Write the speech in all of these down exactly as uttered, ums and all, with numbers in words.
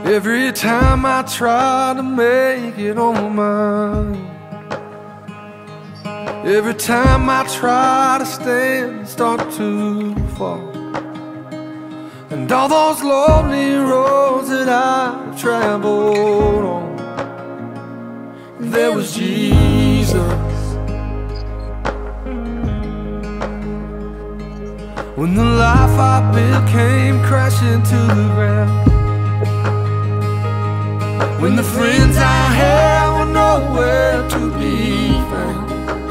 Every time I try to make it on my own, every time I try to stand and start to fall, and all those lonely roads that I've traveled on, there was Jesus. When the life I built came crashing to the ground, when the friends I had were nowhere to be found,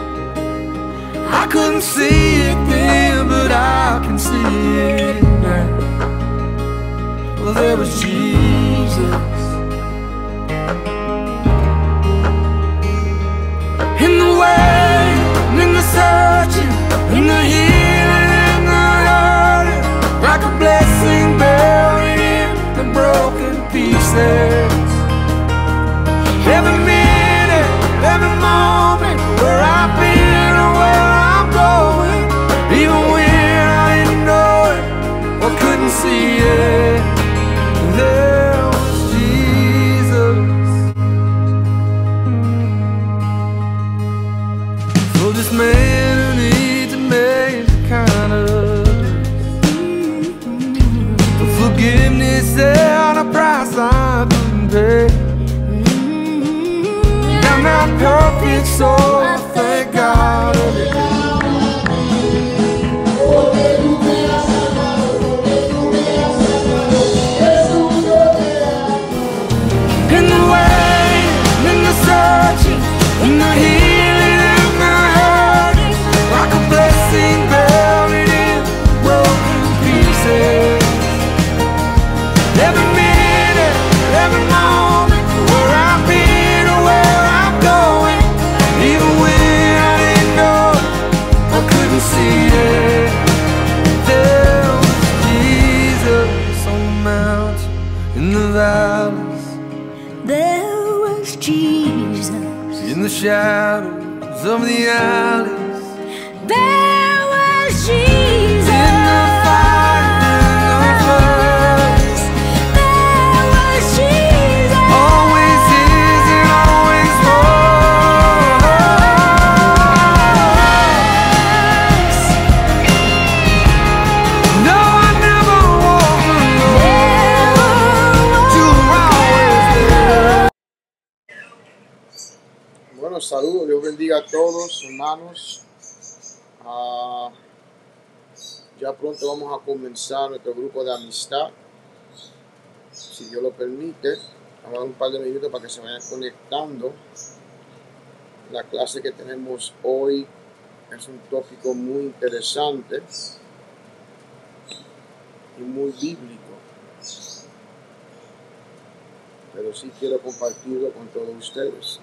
I couldn't see it then, but I can see it now. Well, there was Jesus. In the waiting, in the searching, in the healing, in the hurting, like a blessing buried in the broken pieces. Every minute, every moment, where I've been or where I'm going, even when I didn't know it or couldn't see it, there was Jesus. For this man who needs a major kind of grace, for forgiveness and a price I couldn't pay. I'm not perfect, so I thank God every day. In the waiting, in the searching, in the healing, in the hurting, like a blessing buried in broken pieces. Every minute, every moment, where I've been or where I'm going, even when I didn't know, I couldn't see it, there was Jesus on the mountain, in the valleys, there was Jesus. in the shadows of the alleys, There was Jesus. in the fire, in the floods, There was Jesus. always is and always was. No, I never walk alone, you were always there. Bueno, saludos, Dios bendiga a todos, hermanos. Ah, ya pronto vamos a comenzar nuestro grupo de amistad, si Dios lo permite. Vamos a dar un par de minutos para que se vayan conectando. La clase que tenemos hoy es un tópico muy interesante y muy bíblico, pero sí quiero compartirlo con todos ustedes.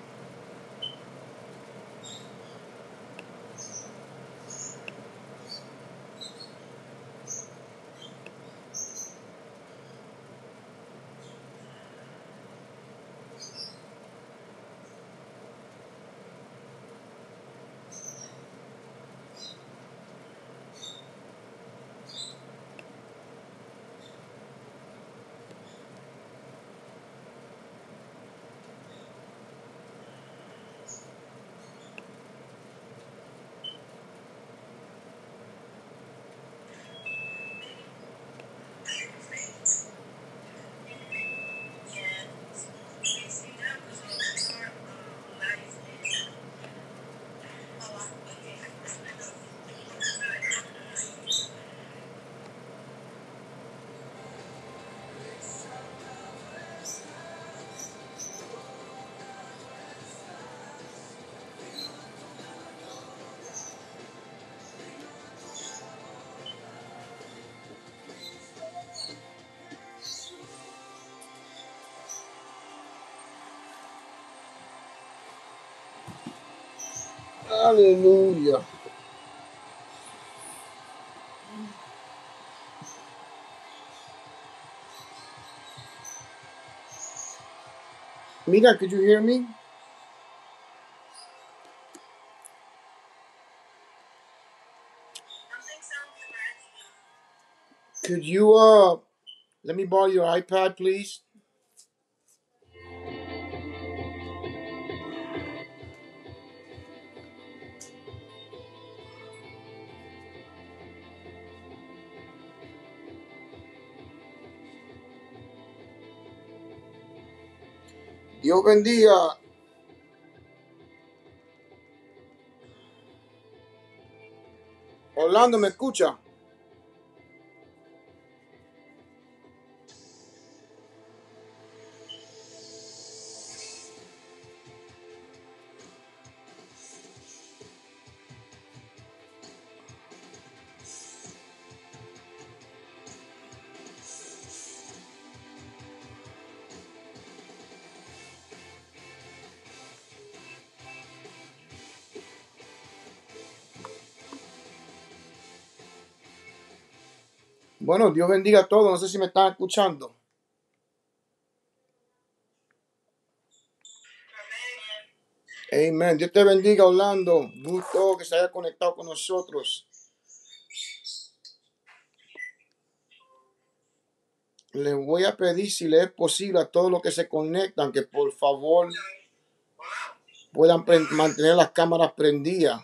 Aleluya. Mira, could you hear me? Could you uh let me borrow your iPad, please? Dios bendiga. Orlando, ¿me escucha? Bueno, Dios bendiga a todos. No sé si me están escuchando. Amén. Dios te bendiga, Orlando. Gusto que se haya conectado con nosotros. Les voy a pedir, si les es posible, a todos los que se conectan, que por favor puedan mantener las cámaras prendidas.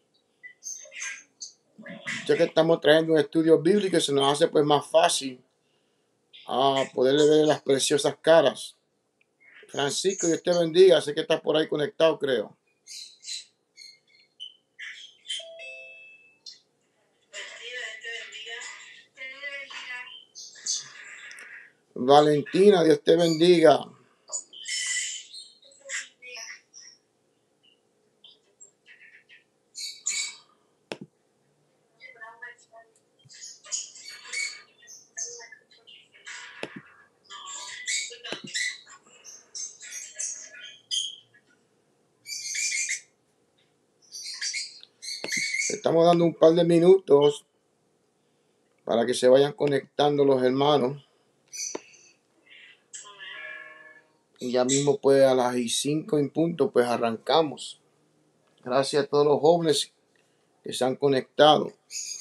Ya que estamos trayendo un estudio bíblico, se nos hace pues más fácil a poderle ver las preciosas caras. Francisco, Dios te bendiga. Sé que estás por ahí conectado, creo. Valentina, Dios te bendiga. Estamos dando un par de minutos para que se vayan conectando los hermanos. Y ya mismo pues a las cinco en punto pues arrancamos. Gracias a todos los jóvenes que se han conectado.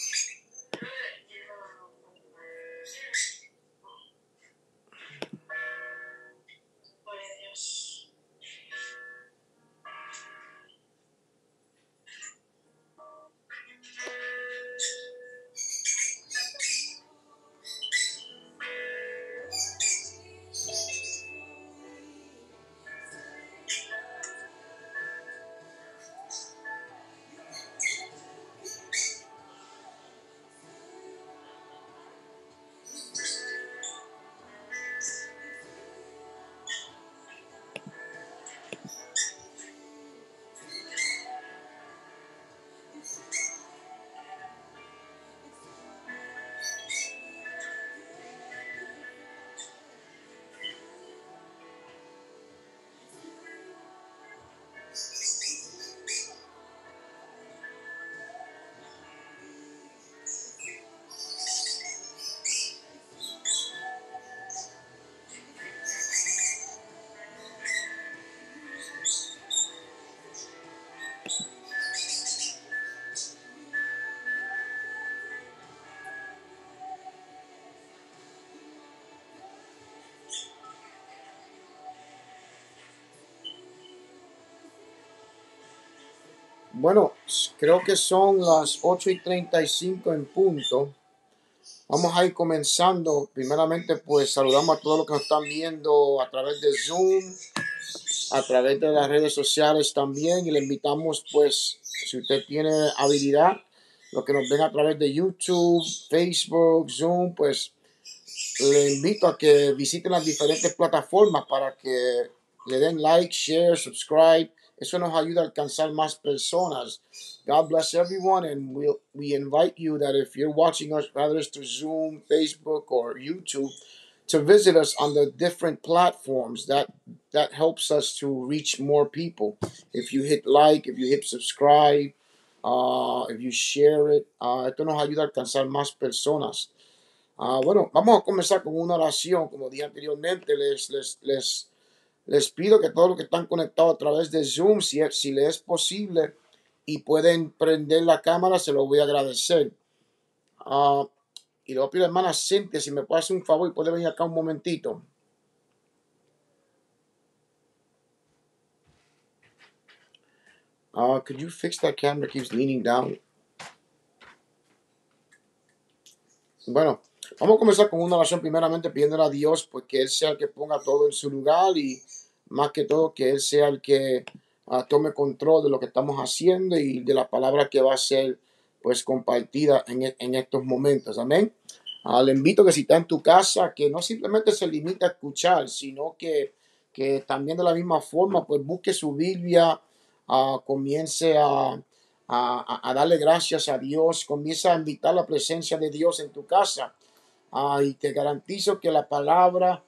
Bueno, creo que son las ocho y treinta y cinco en punto. Vamos a ir comenzando. Primeramente, pues saludamos a todos los que nos están viendo a través de Zoom, a través de las redes sociales también. Y le invitamos, pues, si usted tiene habilidad, los que nos ven a través de YouTube, Facebook, Zoom, pues le invito a que visiten las diferentes plataformas para que le den like, share, subscribe. Eso nos ayuda a alcanzar más personas. God bless everyone, and we we'll, we invite you that if you're watching us, whether it's through Zoom, Facebook, or YouTube, to visit us on the different platforms. That that helps us to reach more people. If you hit like, if you hit subscribe, uh, if you share it, uh, esto nos ayuda a alcanzar más personas. Uh, bueno, vamos a comenzar con una oración. Como dije anteriormente, les les les Les pido que todos los que están conectados a través de Zoom, si, si les es posible y pueden prender la cámara, se lo voy a agradecer. Uh, y le voy a pedir a la hermana Cintia si me puede hacer un favor y puede venir acá un momentito. Uh, could you fix that camera? It keeps leaning down. Bueno, vamos a comenzar con una oración primeramente pidiéndole a Dios pues que Él sea el que ponga todo en su lugar y más que todo que Él sea el que uh, tome control de lo que estamos haciendo y de la palabra que va a ser pues compartida en, en estos momentos. Amén. Uh, le invito a que si está en tu casa, que no simplemente se limite a escuchar, sino que, que también de la misma forma pues busque su Biblia, uh, comience a, a, a darle gracias a Dios, comience a invitar la presencia de Dios en tu casa. Uh, y te garantizo que la palabra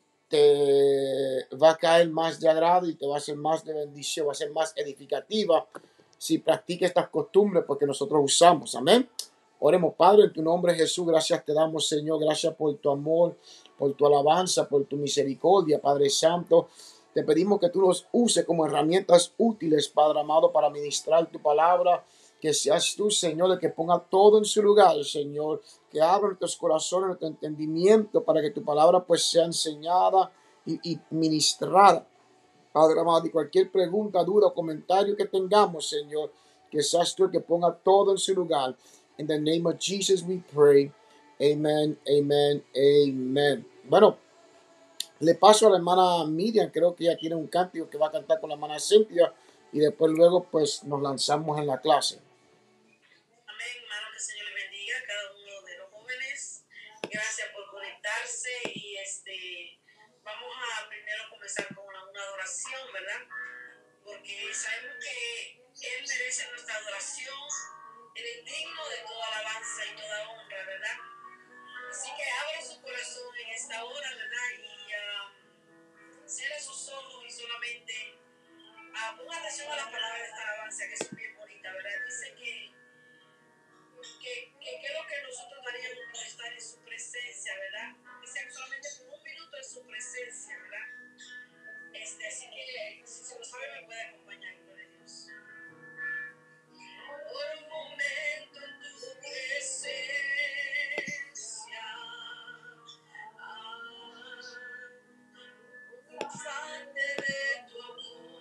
te va a caer más de agrado y te va a ser más de bendición, va a ser más edificativa si practicas estas costumbres porque nosotros usamos. Amén. Oremos, Padre, en tu nombre Jesús, gracias te damos, Señor, gracias por tu amor, por tu alabanza, por tu misericordia, Padre Santo. Te pedimos que tú nos uses como herramientas útiles, Padre amado, para ministrar tu palabra. Que seas tú, Señor, el que ponga todo en su lugar, Señor. Que abra nuestros corazones, nuestro entendimiento, para que tu palabra pues sea enseñada y, y ministrada. Padre amado, y cualquier pregunta, duda o comentario que tengamos, Señor, que seas tú el que ponga todo en su lugar. In the name of Jesus we pray. Amen, amen, amen. Bueno, le paso a la hermana Miriam, creo que ella tiene un cántico que va a cantar con la hermana Cynthia y después luego pues nos lanzamos en la clase. Amén, hermano, que el Señor le bendiga a cada uno de los jóvenes. Gracias por conectarse y este vamos a primero comenzar con una, una adoración, ¿verdad? Porque sabemos que Él merece nuestra adoración, Él es digno de toda alabanza y toda honra, ¿verdad? Así que abra su corazón en esta hora, ¿verdad? Y uh, cierre sus ojos y solamente uh, ponga atención a la palabra de esta alabanza, que es bien bonita, ¿verdad? Dice que que, que, que es lo que nosotros daríamos por estar en su presencia, ¿verdad? Dice solamente por un minuto en su presencia, ¿verdad? Este, así que si se lo sabe me puede acompañar, gloria a Dios. Por un momento en tu presencia, ah, un instante de tu amor,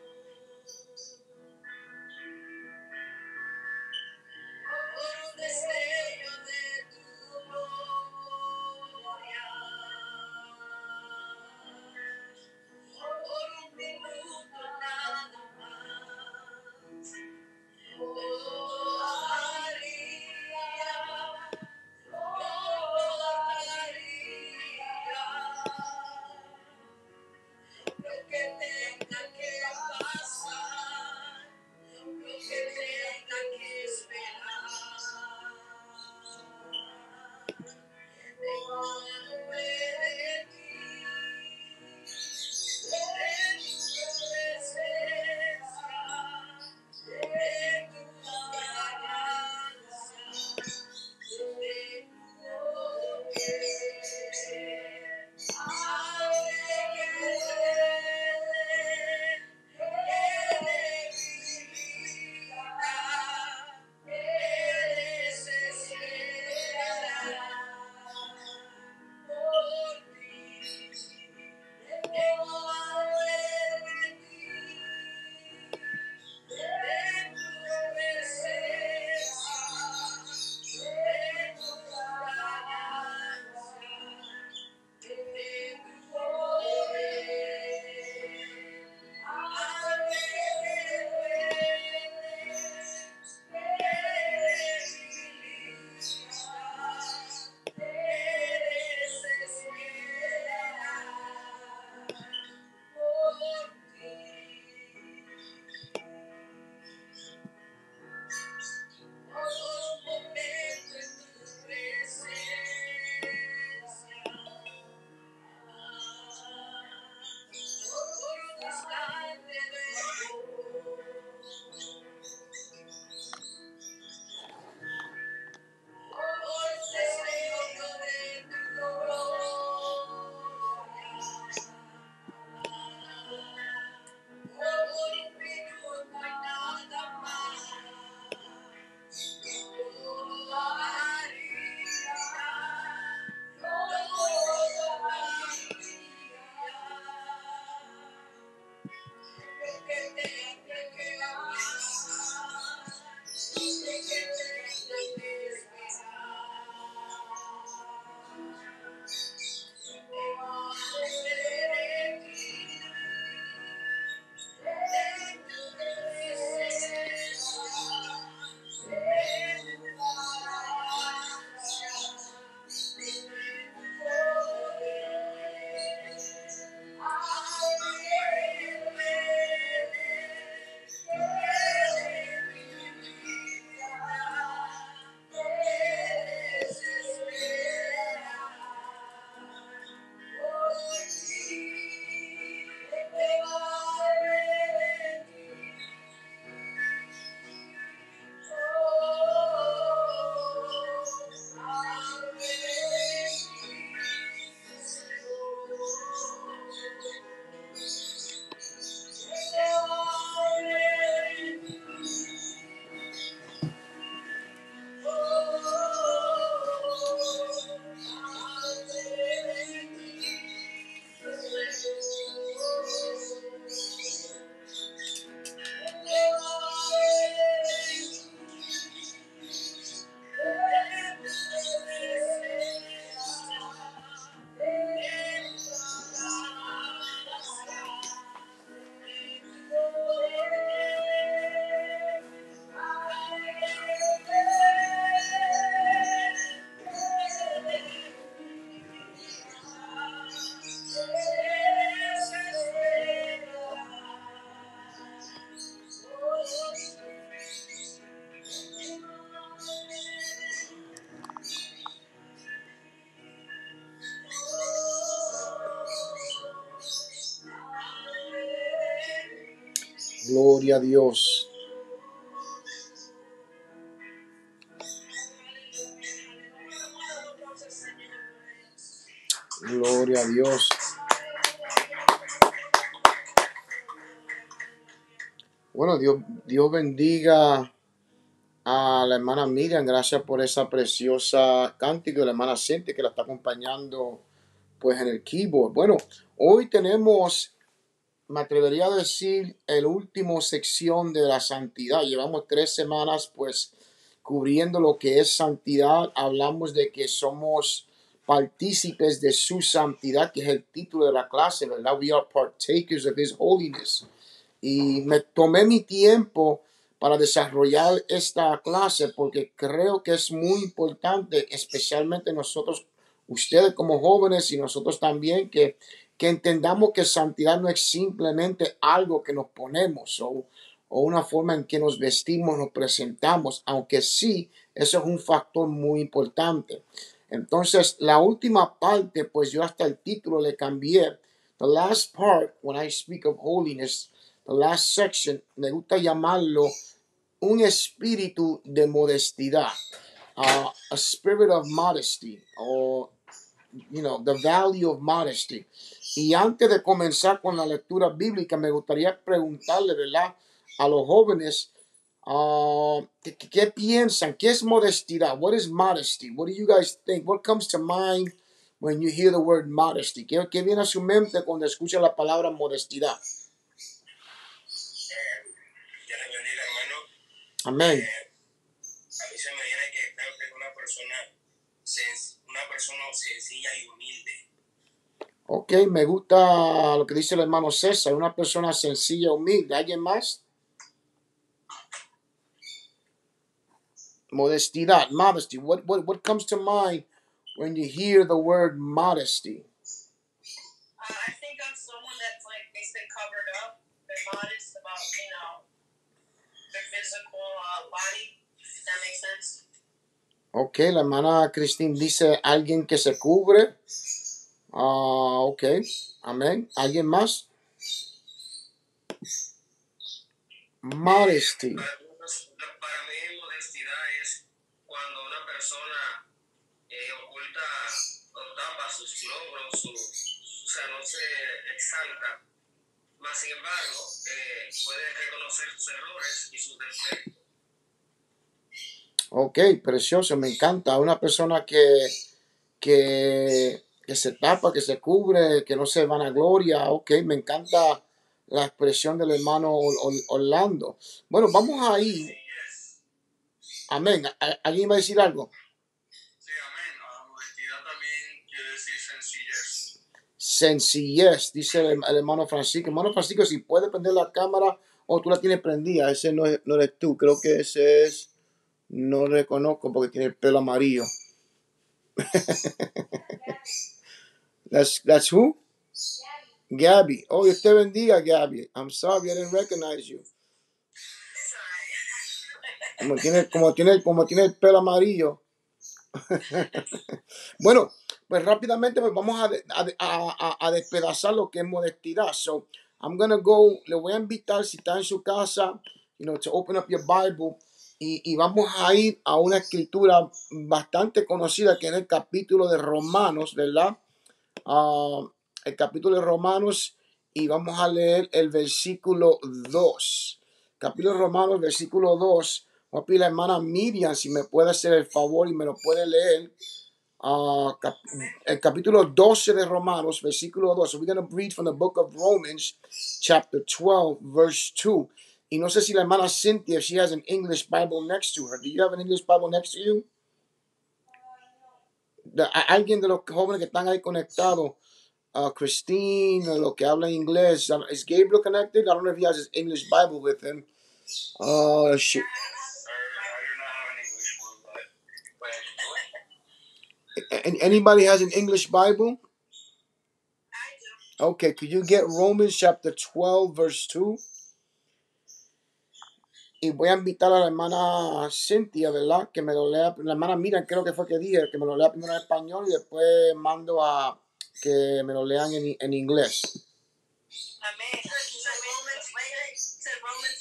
por un destello de tu gloria, por un minuto nada más. Oh, haría, oh, haría lo que tenga que pasar, lo que tenga que esperar. Delante de ti, en tu presencia, en tu alabanza, de tu poder. Gloria a Dios. Gloria a Dios. Bueno, Dios, Dios bendiga a la hermana Miriam. Gracias por esa preciosa cántico de la hermana Cintia que la está acompañando pues en el keyboard. Bueno, hoy tenemos, me atrevería a decir, el último sección de la santidad. Llevamos tres semanas pues cubriendo lo que es santidad. Hablamos de que somos partícipes de su santidad, que es el título de la clase, ¿verdad? We are partakers of His holiness. Y me tomé mi tiempo para desarrollar esta clase porque creo que es muy importante, especialmente nosotros, ustedes como jóvenes y nosotros también, que, que entendamos que santidad no es simplemente algo que nos ponemos o, o una forma en que nos vestimos, nos presentamos, aunque sí, eso es un factor muy importante. Entonces, la última parte, pues yo hasta el título le cambié. The last part, when I speak of holiness, the last section, me gusta llamarlo un espíritu de modestidad, uh, a spirit of modesty, or, you know, the value of modesty. Y antes de comenzar con la lectura bíblica, me gustaría preguntarle, ¿verdad?, a los jóvenes, uh, ¿qué, qué piensan? ¿Qué es modestidad? What is modesty? What do you guys think? What comes to mind when you hear the word modesty? ¿Qué, qué viene a su mente cuando escucha la palabra modestidad? Amén. Eh, a mí se me viene que creo que es una persona, sen- una persona sencilla y humilde. Ok, me gusta lo que dice el hermano César, una persona sencilla, humilde. ¿Alguien más? Modestidad, modesty. What, what, what comes to mind when you hear the word modesty? Uh, I think I'm someone that's like they stay covered up. They're modest about, you know, their physical uh, body. If that makes sense. Ok, la hermana Cristín dice alguien que se cubre. Ah, ok, amén. ¿Alguien más? Modesty. Para, para mí, modestidad es cuando una persona eh, oculta o tapa sus logros, su, o sea, no se exalta. Más sin embargo, eh, puede reconocer sus errores y sus defectos. Ok, precioso, me encanta. Una persona que, que, que se tapa, que se cubre, que no se vanagloria. Ok, me encanta la expresión del hermano Or- Or- Orlando. Bueno, vamos ahí. Amén. ¿A- ¿Alguien va a decir algo? Sí, amén. La modestidad también quiere decir sencillez. Sencillez, dice el, el hermano Francisco. Hermano Francisco, si puede prender la cámara o tú la tienes prendida, ese no, es, no eres tú. Creo que ese es, no lo reconozco porque tiene el pelo amarillo. that's, that's who? Gabby. Oh, Dios te bendiga, Gabby. I'm sorry, I didn't recognize you. Como tiene, como tiene, como tiene el pelo amarillo. Bueno, pues rápidamente pues vamos a, de- a, a, a despedazar lo que es modestidad. So, I'm gonna go, le voy a invitar si está en su casa, you know, to open up your Bible y, y vamos a ir a una escritura bastante conocida que es el capítulo de Romanos, ¿verdad? Uh, el capítulo de Romanos y vamos a leer el versículo dos. Capítulo de Romanos, versículo dos. Voy a pedir a la hermana Miriam si me puede hacer el favor y me lo puede leer. Uh, cap- el capítulo doce de Romanos, versículo dos. So we're going to read from the book of Romans, chapter twelve, verse two. Y no sé si la hermana Cynthia, if she has an English Bible next to her. Do you have an English Bible next to you? De- a- alguien de los jóvenes que están ahí conectados, uh, Christine, o los que hablan inglés. Um, is Gabriel connected? I don't know if he has his English Bible with him. Uh, shit. I do not have an English one, but, but An- Anybody has an English Bible? I do. Okay, could you get Romans chapter twelve, verse two? Y voy a invitar a la hermana Cynthia, ¿verdad? Que me lo lea. La hermana Miriam, creo que fue que dije, que me lo lea primero en español y después mando a que me lo lean en, en inglés. Amén. So Romans, wait, wait, so Romans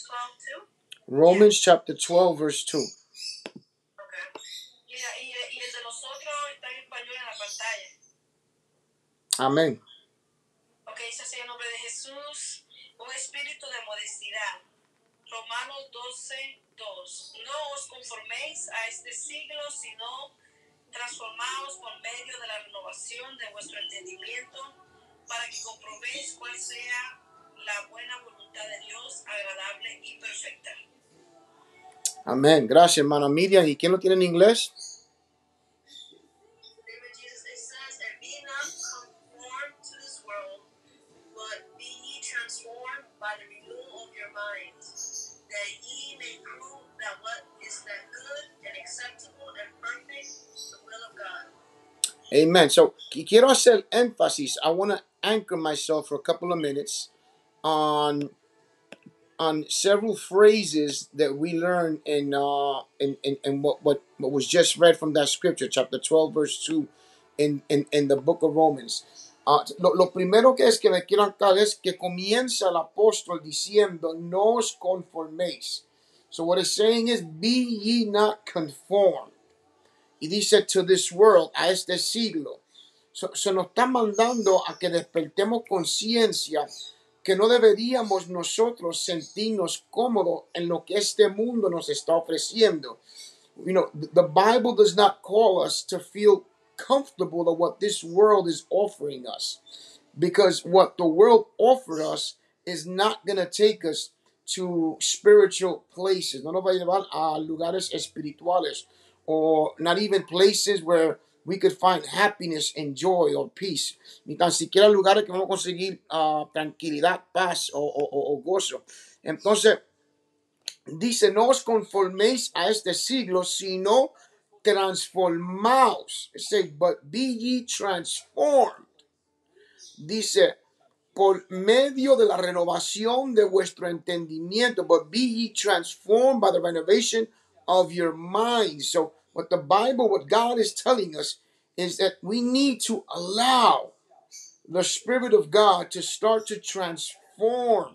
Romans chapter twelve, verse two. Okay. Y, y, y el de nosotros está en español en la pantalla. Amén. Ok, ese es el nombre de Jesús. Un espíritu de modestidad. Romanos doce, dos. No os conforméis a este siglo, sino transformaos por medio de la renovación de vuestro entendimiento, para que comprobéis cuál sea la buena voluntad de Dios, agradable y perfecta. Amén. Gracias, hermana Miriam. ¿Y quién lo tiene en inglés? Name of Jesus, it says, and be not conformed to this world, but be ye transformed by the renewal of your mind, that ye may prove that what is that good and acceptable and perfect, the will of God. Amen. So, quiero hacer énfasis. I want to anchor myself for a couple of minutes on on several phrases that we learned in uh in, in, in what, what what was just read from that scripture, chapter twelve, verse two, in, in, in the book of Romans. Uh, lo, lo primero que es que me quiero aclarar es que comienza el apóstol diciendo, no os conforméis. So what it's saying is, be ye not conformed. Y dice, to this world, a este siglo. So, se nos está mandando a que despertemos conciencia que no deberíamos nosotros sentirnos cómodos en lo que este mundo nos está ofreciendo. You know, the Bible does not call us to feel comfortable with what this world is offering us, because what the world offered us is not going to take us to spiritual places. No nos va a llevar a lugares espirituales, or not even places where we could find happiness and joy or peace. Ni tan siquiera lugares que vamos a conseguir uh, tranquilidad, paz o, o, o, o gozo. Entonces, dice, no os conforméis a este siglo, sino transformaos. It says, but be ye transformed. Dice, por medio de la renovación de vuestro entendimiento, but be ye transformed by the renovation of your mind. So, what the Bible, what God is telling us is that we need to allow the Spirit of God to start to transform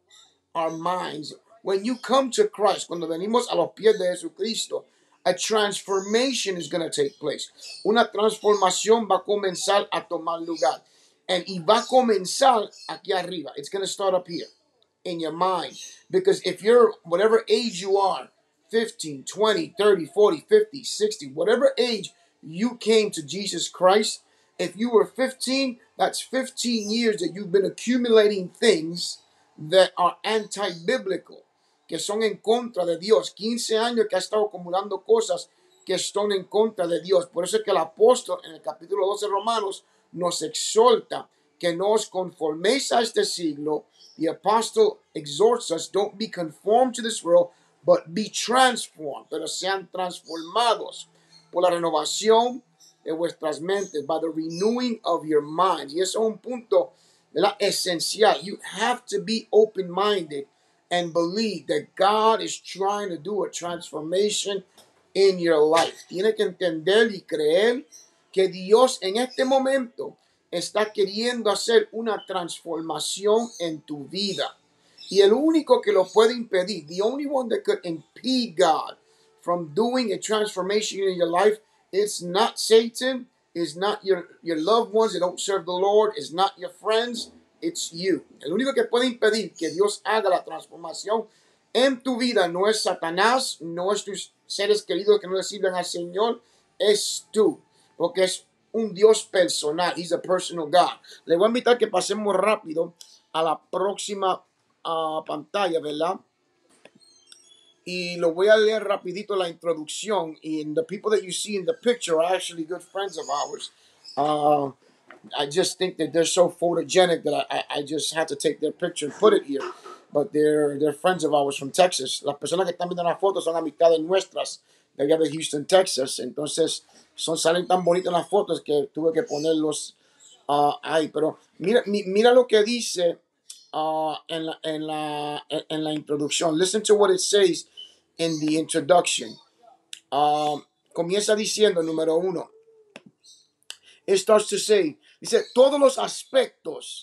our minds. When you come to Christ, cuando venimos a los pies de Jesucristo, a transformation is going to take place. Una transformación va a comenzar a tomar lugar. And y va a comenzar aquí arriba. It's going to start up here in your mind. Because if you're, whatever age you are, fifteen, twenty, thirty, forty, fifty, sixty, whatever age you came to Jesus Christ, if you were fifteen, that's fifteen years that you've been accumulating things that are anti-biblical, que son en contra de Dios. quince años que ha estado acumulando cosas que están en contra de Dios. Por eso es que el apóstol en el capítulo doce de Romanos nos exhorta que no os conforméis a este siglo. The apostle exhorts us, don't be conformed to this world, but be transformed, pero sean transformados por la renovación de vuestras mentes, by the renewing of your minds. Y eso es un punto, ¿verdad?, esencial. You have to be open-minded and believe that God is trying to do a transformation in your life. Tiene que entender y creer que Dios en este momento está queriendo hacer una transformación en tu vida. Y el único que lo puede impedir, the only one that could impede God from doing a transformation in your life, it's not Satan, it's not your, your loved ones that don't serve the Lord, it's not your friends, it's you. El único que puede impedir que Dios haga la transformación en tu vida no es Satanás, no es tus seres queridos que no le sirven al Señor, es tú. Porque es un Dios personal. He's a personal God. Le voy a invitar que pasemos rápido a la próxima uh, pantalla, ¿verdad? Y lo voy a leer rapidito la introducción. And the people that you see in the picture are actually good friends of ours. Uh, I just think that they're so photogenic that I, I just had to take their picture and put it here. But they're, they're friends of ours from Texas. Las personas que están viendo las fotos son amistades nuestras de allá de Houston, Texas. Entonces, son, salen tan bonitas las fotos que tuve que ponerlos uh, ahí. Pero mira, mi, mira lo que dice uh, en, la, en, la, en la introducción. Listen to what it says in the introduction. Um, comienza diciendo, número uno. It starts to say, dice, todos los aspectos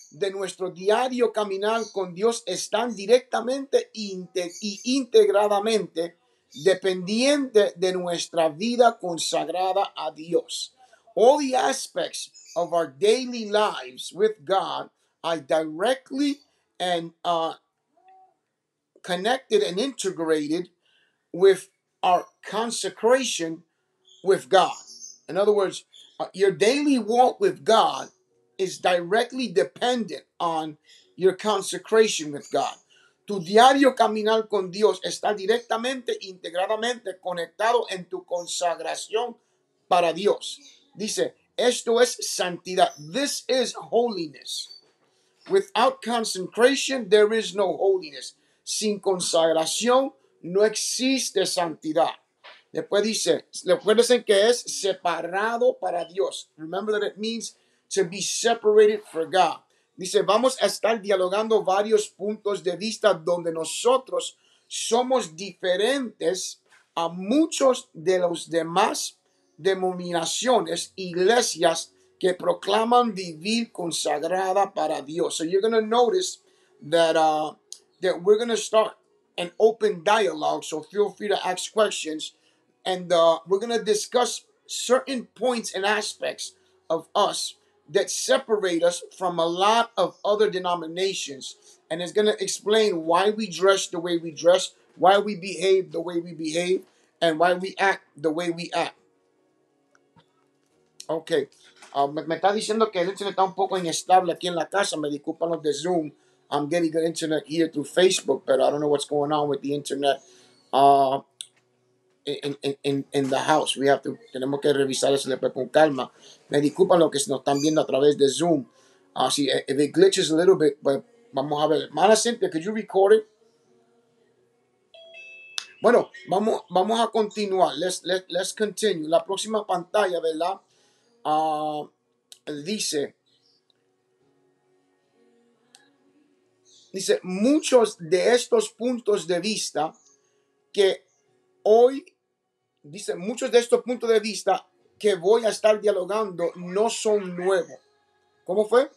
de nuestro diario caminar con Dios están directamente inte- y integradamente dependiente de nuestra vida consagrada a Dios. All the aspects of our daily lives with God are directly and uh, connected and integrated with our consecration with God. In other words, uh, your daily walk with God is directly dependent on your consecration with God. Tu diario caminar con Dios está directamente, integradamente conectado en tu consagración para Dios. Dice, esto es santidad. This is holiness. Without consecration, there is no holiness. Sin consagración, no existe santidad. Después dice, recuérdense que es separado para Dios. Remember that it means to be separated for God. Dice, vamos a estar dialogando varios puntos de vista donde nosotros somos diferentes a muchos de los demás denominaciones, iglesias que proclaman vivir consagrada para Dios. So you're going to notice that uh, that we're going to start an open dialogue. So feel free to ask questions. And uh, we're going to discuss certain points and aspects of us that separate us from a lot of other denominations. And it's going to explain why we dress the way we dress, why we behave the way we behave, and why we act the way we act. Ok. Uh, me, me está diciendo que el internet está un poco inestable aquí en la casa. Me disculpan los de Zoom. I'm getting good internet here through Facebook, but I don't know what's going on with the internet. Uh, In, in, in the house. We have to, tenemos que revisar eso después con calma. Me disculpan lo que nos están viendo a través de Zoom. Uh, see, if it glitches a little bit, but vamos a ver. Mana Cynthia, could you record it? Bueno, vamos, vamos a continuar. Let's, let, let's continue. La próxima pantalla, ¿verdad? Uh, dice, dice, muchos de estos puntos de vista que hoy Dice, muchos de estos puntos de vista que voy a estar dialogando no son nuevos. ¿Cómo fue?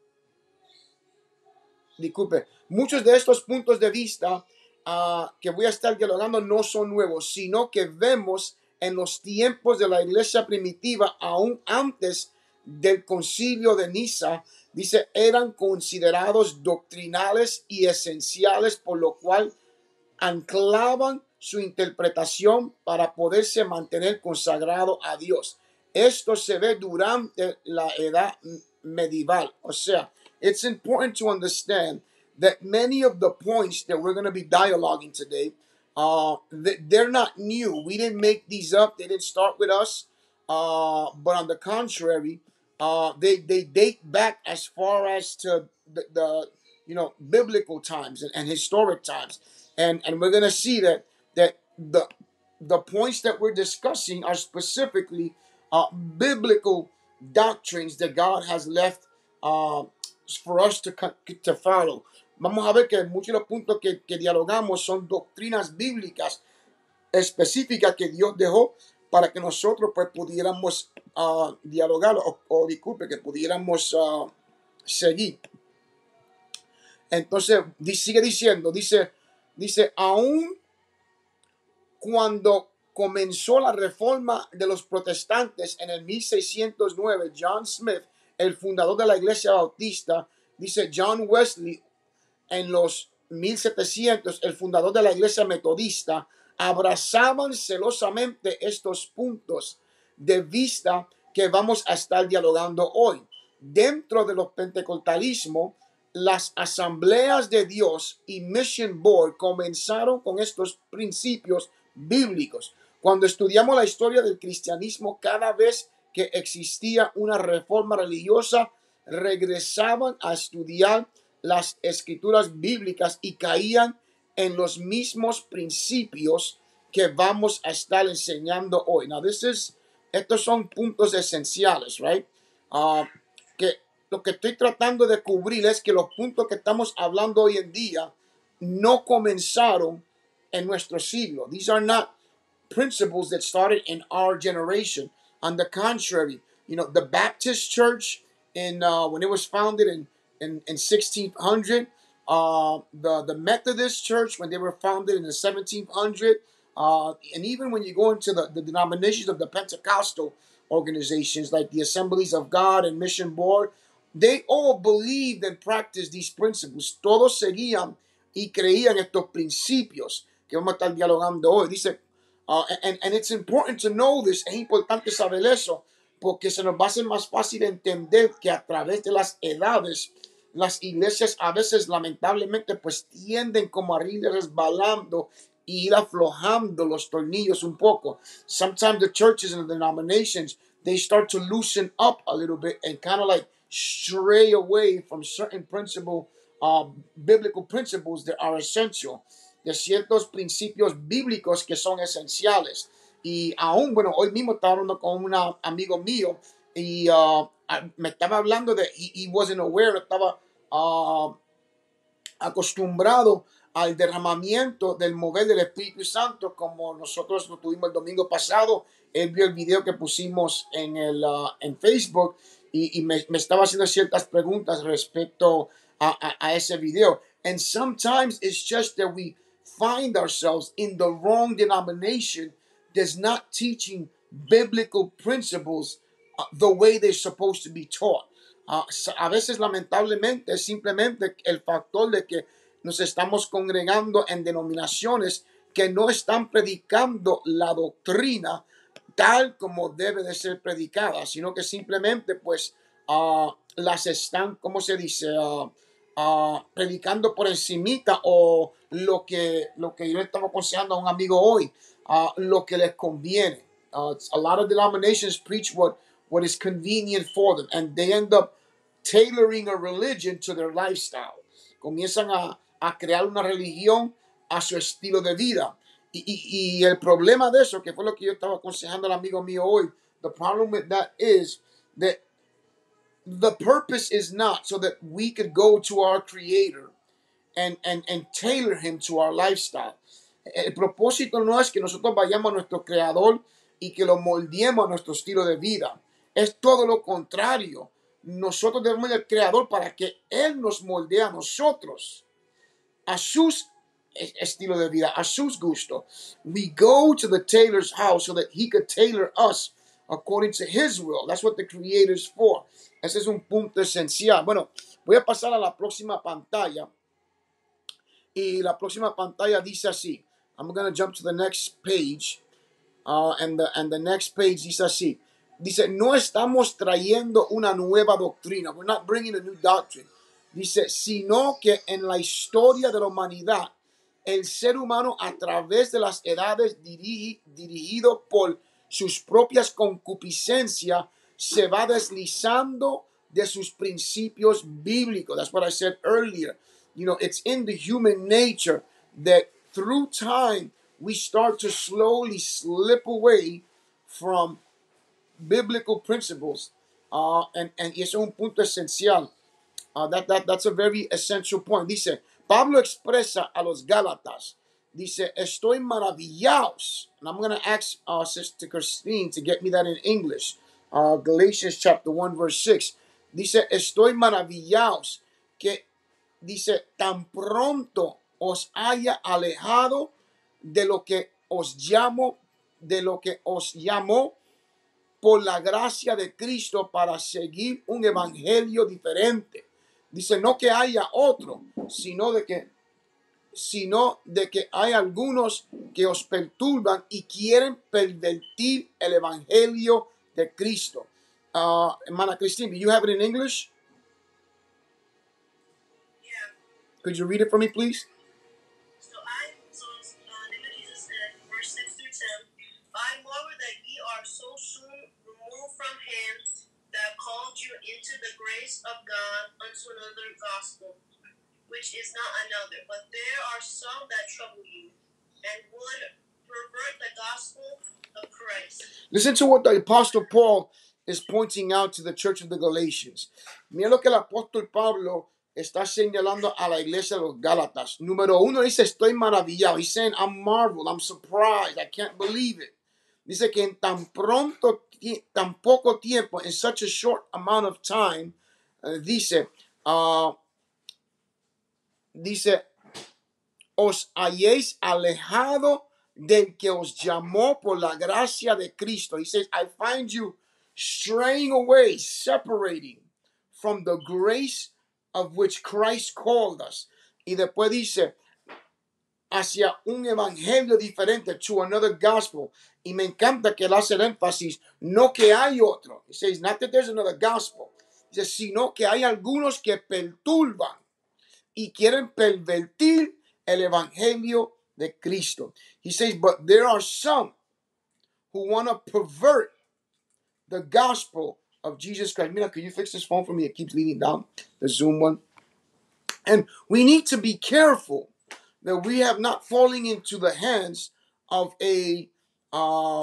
Disculpe. Muchos de estos puntos de vista uh, que voy a estar dialogando no son nuevos, sino que vemos en los tiempos de la iglesia primitiva, aún antes del concilio de Niza, dice, eran considerados doctrinales y esenciales, por lo cual anclaban su interpretación para poderse mantener consagrado a Dios. Esto se ve durante la edad medieval. O sea, it's important to understand that many of the points that we're going to be dialoguing today, uh, they're not new. We didn't make these up. They didn't start with us. Uh, but on the contrary, uh, they, they date back as far as to the, the you know, biblical times and, and historic times. And, and we're going to see that that the the points that we're discussing are specifically uh, biblical doctrines that God has left uh, for us to, to follow. Vamos a ver que muchos de los puntos que, que dialogamos son doctrinas bíblicas específicas que Dios dejó para que nosotros pues pudiéramos uh, dialogar o, o disculpe, que pudiéramos uh, seguir. Entonces sigue diciendo, dice, dice, aún cuando comenzó la reforma de los protestantes en el mil seiscientos nueve, John Smith, el fundador de la iglesia bautista, dice John Wesley, en los mil setecientos, el fundador de la iglesia metodista, abrazaban celosamente estos puntos de vista que vamos a estar dialogando hoy. Dentro de los pentecostalismos, las asambleas de Dios y Mission Board comenzaron con estos principios bíblicos. Cuando estudiamos la historia del cristianismo, cada vez que existía una reforma religiosa, regresaban a estudiar las escrituras bíblicas y caían en los mismos principios que vamos a estar enseñando hoy. Now, this is, estos son puntos esenciales, right? Uh, que lo que estoy tratando de cubrir es que los puntos que estamos hablando hoy en día no comenzaron en nuestro siglo. These are not principles that started in our generation. On the contrary, you know, the Baptist church in uh, when it was founded in in, in sixteen hundred. Uh, the, the Methodist Church, when they were founded in the seventeen hundred. Uh, and even when you go into the, the denominations of the Pentecostal organizations like the Assemblies of God and Mission Board, they all believed and practiced these principles. Todos seguían y creían estos principios que vamos a estar dialogando hoy. Dice, uh, and, and it's important to know this, es importante saber eso, porque se nos va a hacer más fácil entender que a través de las edades, las iglesias a veces lamentablemente pues tienden como a ir resbalando y ir aflojando los tornillos un poco. Sometimes the churches and the denominations, they start to loosen up a little bit and kind of like stray away from certain principle, uh, biblical principles that are essential, de ciertos principios bíblicos que son esenciales. Y aún, bueno, hoy mismo estaba hablando con un amigo mío y uh, me estaba hablando de, he, he wasn't aware, estaba uh, acostumbrado al derramamiento del mover del Espíritu Santo como nosotros lo tuvimos el domingo pasado. Él vio el video que pusimos en, el, uh, en Facebook y, y me, me estaba haciendo ciertas preguntas respecto a, a, a ese video. And sometimes it's just that we find ourselves in the wrong denomination that's not teaching biblical principles uh, the way they're supposed to be taught. Uh, a veces lamentablemente es simplemente el factor de que nos estamos congregando en denominaciones que no están predicando la doctrina tal como debe de ser predicada, sino que simplemente pues uh, las están, ¿cómo se dice? Uh, uh, predicando por encimita o lo que, lo que yo estaba aconsejando a un amigo hoy, uh, lo que les conviene. Uh, a lot of denominations preach what, what is convenient for them, and they end up tailoring a religion to their lifestyle. Comienzan a a crear una religión a su estilo de vida. Y, y, y el problema de eso, que fue lo que yo estaba aconsejando al amigo mío hoy, the problem with that is that the purpose is not so that we could go to our Creator and, and, and tailor Him to our lifestyle. El propósito no es que nosotros vayamos a nuestro Creador y que lo moldeemos a nuestro estilo de vida. Es todo lo contrario. Nosotros debemos ir al Creador para que Él nos moldee a nosotros, a sus estilo de vida, a sus gustos. We go to the tailor's house so that he could tailor us according to his will. That's what the Creator is for. Ese es un punto esencial. Bueno, voy a pasar a la próxima pantalla. Y la próxima pantalla dice así. I'm going to jump to the next page. Uh, and, the, and the next page dice así. Dice, no estamos trayendo una nueva doctrina. We're not bringing a new doctrine. Dice, sino que en la historia de la humanidad, el ser humano a través de las edades dirigi, dirigido por sus propias concupiscencias, se va deslizando de sus principios bíblicos. That's what I said earlier. You know, it's in the human nature that through time, we start to slowly slip away from biblical principles. Uh, and, and y eso es un punto esencial. Uh, that, that, that's a very essential point. Dice, Pablo expresa a los Gálatas, dice, estoy maravillados. And I'm going to ask uh, Sister Christine to get me that in English. Uh, Galatians chapter one, verse six. Dice, estoy maravillados que, dice, tan pronto os haya alejado de lo que os llamo, de lo que os llamó por la gracia de Cristo para seguir un evangelio diferente. Dice, no que haya otro, sino de que, sino de que hay algunos que os perturban y quieren pervertir el evangelio de Cristo. Uh, Hermana Christine, do you have it in English? Yeah. Could you read it for me, please? So I, so uh, name of Jesus said, verse six through ten, I moreover that ye are so soon removed from him that called you into the grace of God unto another gospel, which is not another, but there are some that trouble you, and would pervert the gospel of Christ. Listen to what the Apostle Paul is pointing out to the church of the Galatians. Mira lo que el apóstol Pablo está señalando a la iglesia de los Gálatas. Número uno dice, estoy maravillado. He's saying, I'm marveled, I'm surprised, I can't believe it. Dice que en tan pronto, tan poco tiempo, in such a short amount of time, uh, dice, uh, dice, os hayáis alejado del que os llamó por la gracia de Cristo. He says, I find you straying away, separating from the grace of which Christ called us. Y después dice, hacia un evangelio diferente, to another gospel. Y me encanta que él hace el énfasis, no que hay otro. He says, not that there's another gospel. Dice, sino que hay algunos que perturban y quieren pervertir el evangelio de Cristo. He says, but there are some who want to pervert the gospel of Jesus Christ. Mira, can you fix this phone for me? It keeps leaning down, the Zoom one. And we need to be careful that we have not fallen into the hands of a uh,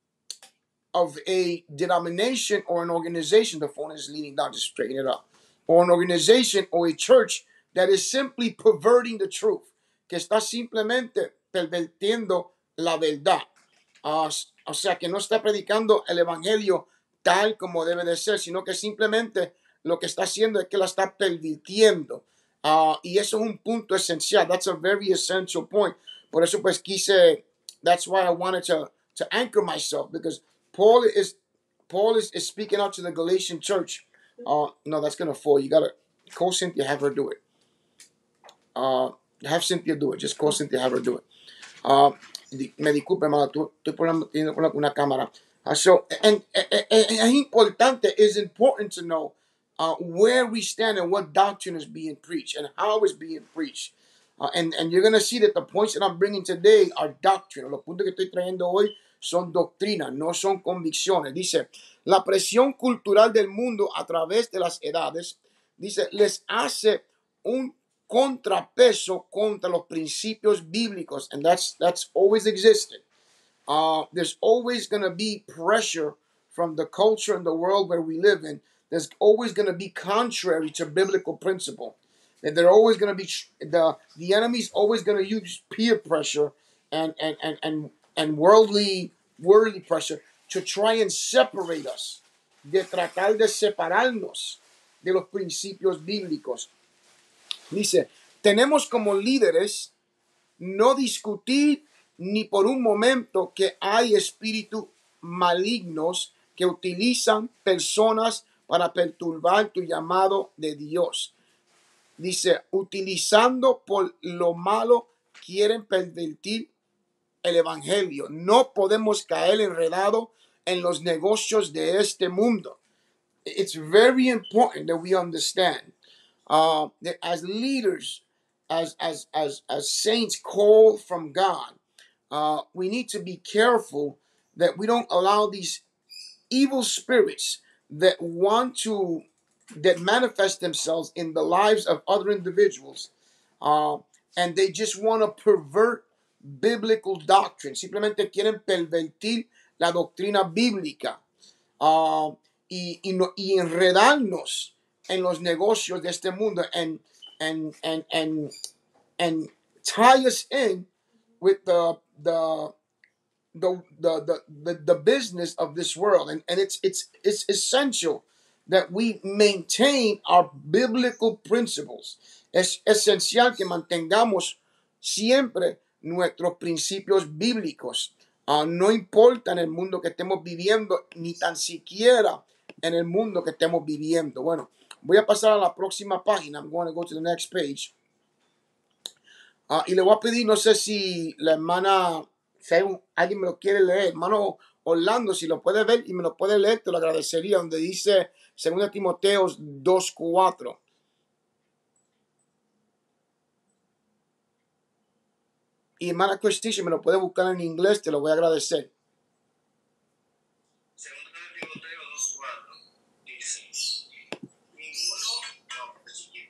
of a denomination or an organization. The phone is leaning down, just straighten it up. Or an organization or a church that is simply perverting the truth, que está simplemente pervirtiendo la verdad. Uh, o sea, que no está predicando el evangelio tal como debe de ser, sino que simplemente lo que está haciendo es que la está pervirtiendo. Uh, y eso es un punto esencial. That's a very essential point. Por eso pues quise, that's why I wanted to, to anchor myself, because Paul is Paul is, is speaking out to the Galatian church. Uh, no, that's going to fall. You got to call Cynthia, have her do it. Uh, have Cynthia do it. Just call Cynthia, have her do it. Uh, me disculpe, hermano, estoy poniendo una, una cámara. Uh, so, and, and, and, and importante, it's important to know uh, where we stand and what doctrine is being preached and how it's being preached. Uh, and, and you're going to see that the points that I'm bringing today are doctrine. Los puntos que estoy trayendo hoy son doctrinas, no son convicciones. Dice, la presión cultural del mundo a través de las edades, dice, les hace un contrapeso contra los principios bíblicos. And that's, that's always existed. Uh, there's always going to be pressure from the culture and the world where we live in. There's always going to be contrary to biblical principle. And they're always going to be, the, the enemy's always going to use peer pressure and, and, and, and, and worldly, worldly pressure to try and separate us, de tratar de separarnos de los principios bíblicos. Dice, tenemos como líderes no discutir ni por un momento que hay espíritus malignos que utilizan personas para perturbar tu llamado de Dios. Dice, utilizando por lo malo quieren pervertir el evangelio. No podemos caer enredado en los negocios de este mundo. It's very important that we understand uh, that as leaders, as as as as saints called from God, uh, we need to be careful that we don't allow these evil spirits that want to that manifest themselves in the lives of other individuals, uh, and they just want to pervert biblical doctrine. Simplemente quieren pervertir la doctrina bíblica uh, y, y, no, y enredarnos en los negocios de este mundo and and and and and tie us in with the the the the the, the, the business of this world. And, and it's it's it's essential that we maintain our biblical principles. Es esencial que mantengamos siempre nuestros principios bíblicos. Uh, no importa en el mundo que estemos viviendo, ni tan siquiera en el mundo que estemos viviendo. Bueno, voy a pasar a la próxima página. I'm going to go to the next page. Uh, y le voy a pedir, no sé si la hermana, si hay un, alguien me lo quiere leer, hermano Orlando, si lo puede ver y me lo puede leer, te lo agradecería, donde dice Segunda Timoteo dos cuatro. Y hermana Christicia, me lo puede buscar en inglés, te lo voy a agradecer. Segunda de Timoteo dos cuatro dice, ninguno, no, es chico.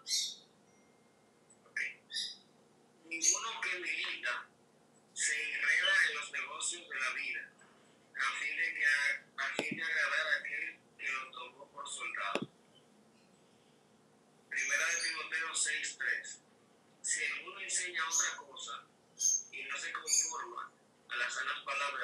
Okay. Ninguno que milita se enreda en los negocios de la vida, a fin de, que, a fin de agradar a aquel que lo tomó por soldado. Primera de Timoteo seis tres. Si alguno enseña otra cosa y no se conforma a las sanas palabras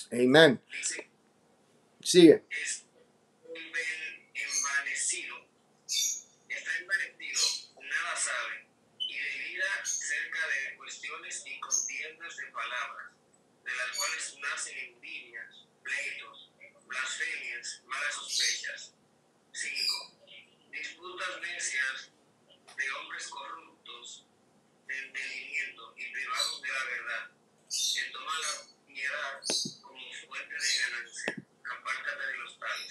Amen. Dice, Sigue. es enven- envanecido, está envanecido, nada sabe, y delira cerca de cuestiones y contiendas de palabras, de las cuales nacen envidias, pleitos, blasfemias, malas sospechas. cinco. Disputas necias de hombres corruptos, de entendimiento y privados de la verdad, que toman la piedad como fuente de ganancia. Apártate de los tales.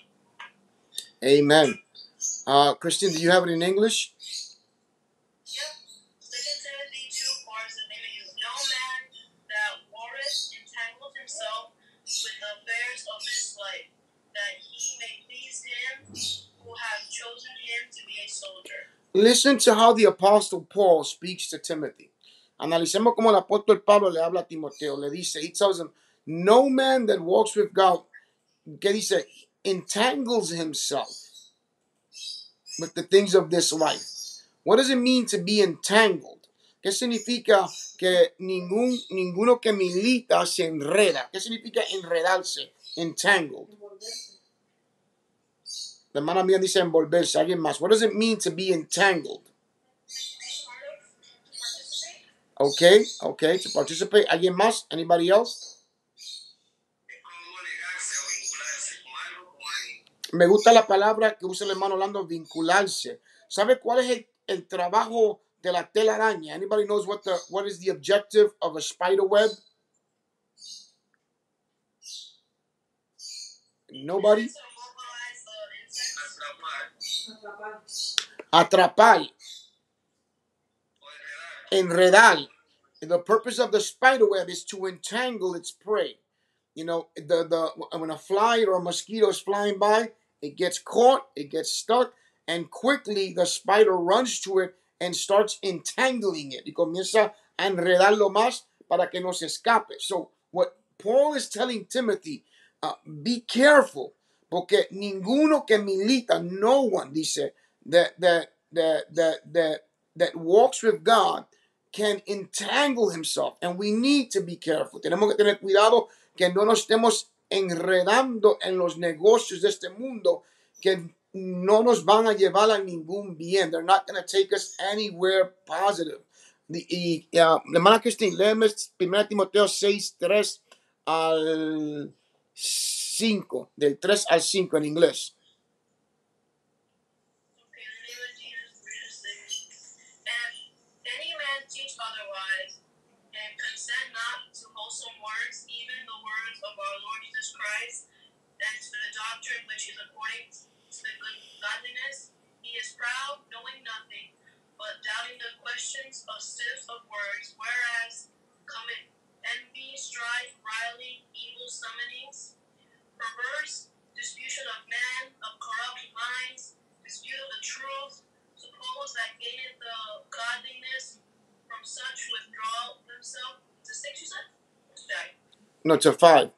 Amen. Uh, Christian, do you have it in English? Yep. Second Timothy two four says, no man that warreth entangled himself with the affairs of this life, that he may please him who hath chosen him to be a soldier. Listen to how the Apostle Paul speaks to Timothy. Analicemos cómo el apóstol Pablo le habla a Timoteo. Le dice, he tells him, no man that walks with God, que dice, entangles himself with the things of this life. What does it mean to be entangled? ¿Qué significa que ningún, ninguno que milita se enreda? ¿Qué significa enredarse? Entangled. La hermana mía dice envolverse. ¿Alguien más? What does it mean to be entangled? Okay, okay, to participate. ¿Alguien más? Anybody else? Es como negarse o vincularse con algo con alguien. Me gusta la palabra que usa el hermano Orlando, vincularse. ¿Sabe cuál es el, el trabajo de la telaraña? Anybody knows what the what is the objective of a spider web? Nobody? To mobilize the insects. Atrapar Atrapar, o enredar. enredar. The purpose of the spider web is to entangle its prey. You know, the, the when a fly or a mosquito is flying by, it gets caught, it gets stuck, and quickly the spider runs to it and starts entangling it. Y comienza a enredarlo más para que no se escape. So, what Paul is telling Timothy, uh, be careful, porque ninguno que milita, no one, dice, that that that that that that walks with God can entangle himself, and we need to be careful. Tenemos que tener cuidado que no nos estemos enredando en los negocios de este mundo que no nos van a llevar a ningún bien. They're not going to take us anywhere positive. The, y, uh, hermana Christine, léeme primero Timoteo seis, tres al cinco, del tres al cinco en inglés. Okay, in the name of Jesus, read the six. And any man teach otherwise, and consent not to wholesome words, even the words of our Lord Jesus Christ, and to the doctrine which is according to the good godliness, he is proud, knowing nothing, but doubting the questions of stiffs of words, whereas cometh envy, strife, rivalry, evil summonings, perverse disputation of men, of corrupt minds, dispute of the truth, suppose that gaineth the godliness, from such withdraw themselves. To six, you said? Okay. No, to five.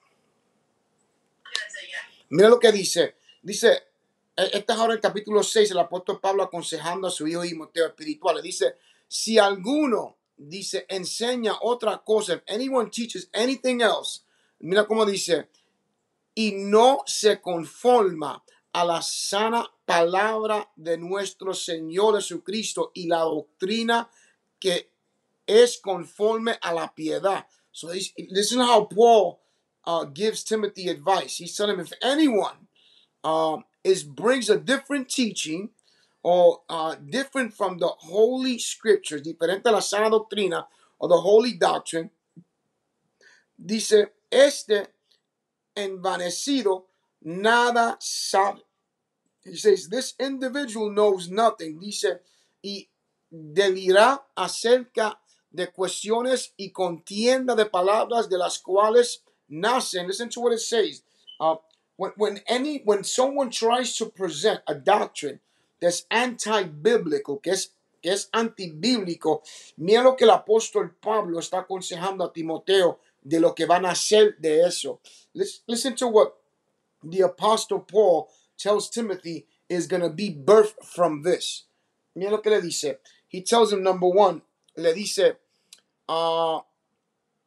That's it, yeah. Mira lo que dice. Dice, este es ahora el capítulo seis, el apóstol Pablo aconsejando a su hijo Timoteo espiritual. Dice, si alguno, dice, enseña otra cosa, if anyone teaches anything else, mira cómo dice, y no se conforma a la sana palabra de nuestro Señor Jesucristo y la doctrina que es conforme a la piedad. So this is how Paul uh, gives Timothy advice. He's telling him, if anyone um, is brings a different teaching or uh, different from the holy scriptures, diferente a la sana doctrina or the holy doctrine, dice, este envanecido nada sabe. He says, this individual knows nothing. Dice, y delirá acerca de cuestiones y contienda de palabras de las cuales nacen. Listen to what it says. Uh, when, when, any, when someone tries to present a doctrine that's anti-biblical, que es, que es antibíblico, mira lo que el apóstol Pablo está aconsejando a Timoteo de lo que van a hacer de eso. Listen to what the apostle Paul tells Timothy is going to be birthed from this. Mira lo que le dice. He tells him, number one, le dice, uh,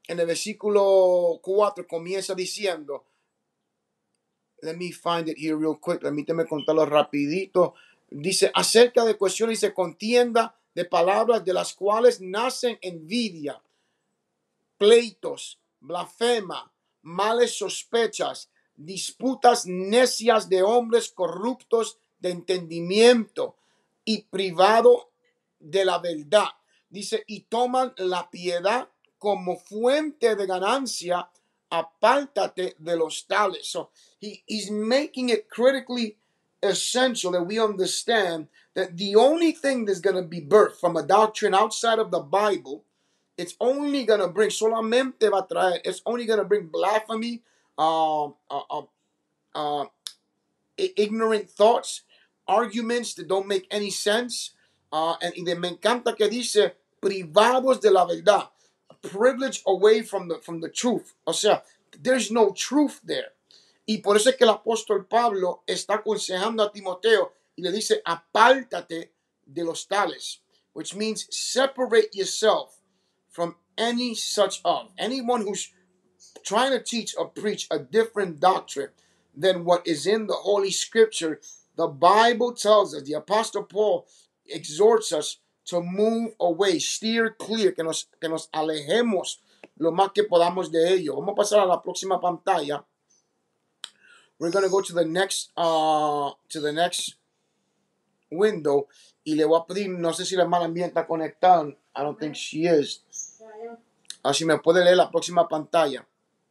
en el versículo cuatro comienza diciendo, let me find it here real quick, permíteme contarlo rapidito. Dice, acerca de cuestiones de contienda de palabras de las cuales nacen envidia, pleitos, blasfema, males sospechas, disputas necias de hombres corruptos de entendimiento y privado de la verdad. Dice, y toman la piedad como fuente de ganancia, apártate de los tales. So he, he's making it critically essential that we understand that the only thing that's going to be birthed from a doctrine outside of the Bible, it's only going to bring, solamente va a traer, it's only going to bring blasphemy, uh, uh, uh, uh, ignorant thoughts, arguments that don't make any sense. Uh, and, y de, me encanta que dice, privados de la verdad, privilege away from the, from the truth. O sea, there's no truth there. Y por eso es que el apóstol Pablo está aconsejando a Timoteo y le dice, apártate de los tales, which means separate yourself from any such of, anyone who's trying to teach or preach a different doctrine than what is in the Holy Scripture. The Bible tells us, the Apostle Paul exhorts us to move away, steer clear, que nos, que nos alejemos lo más que podamos de ello. Vamos a pasar a la próxima pantalla. We're going to go to the next, uh, to the next window. Y le voy a pedir, no sé si la hermana mía está conectada. I don't think she is. Así me puede leer la próxima pantalla.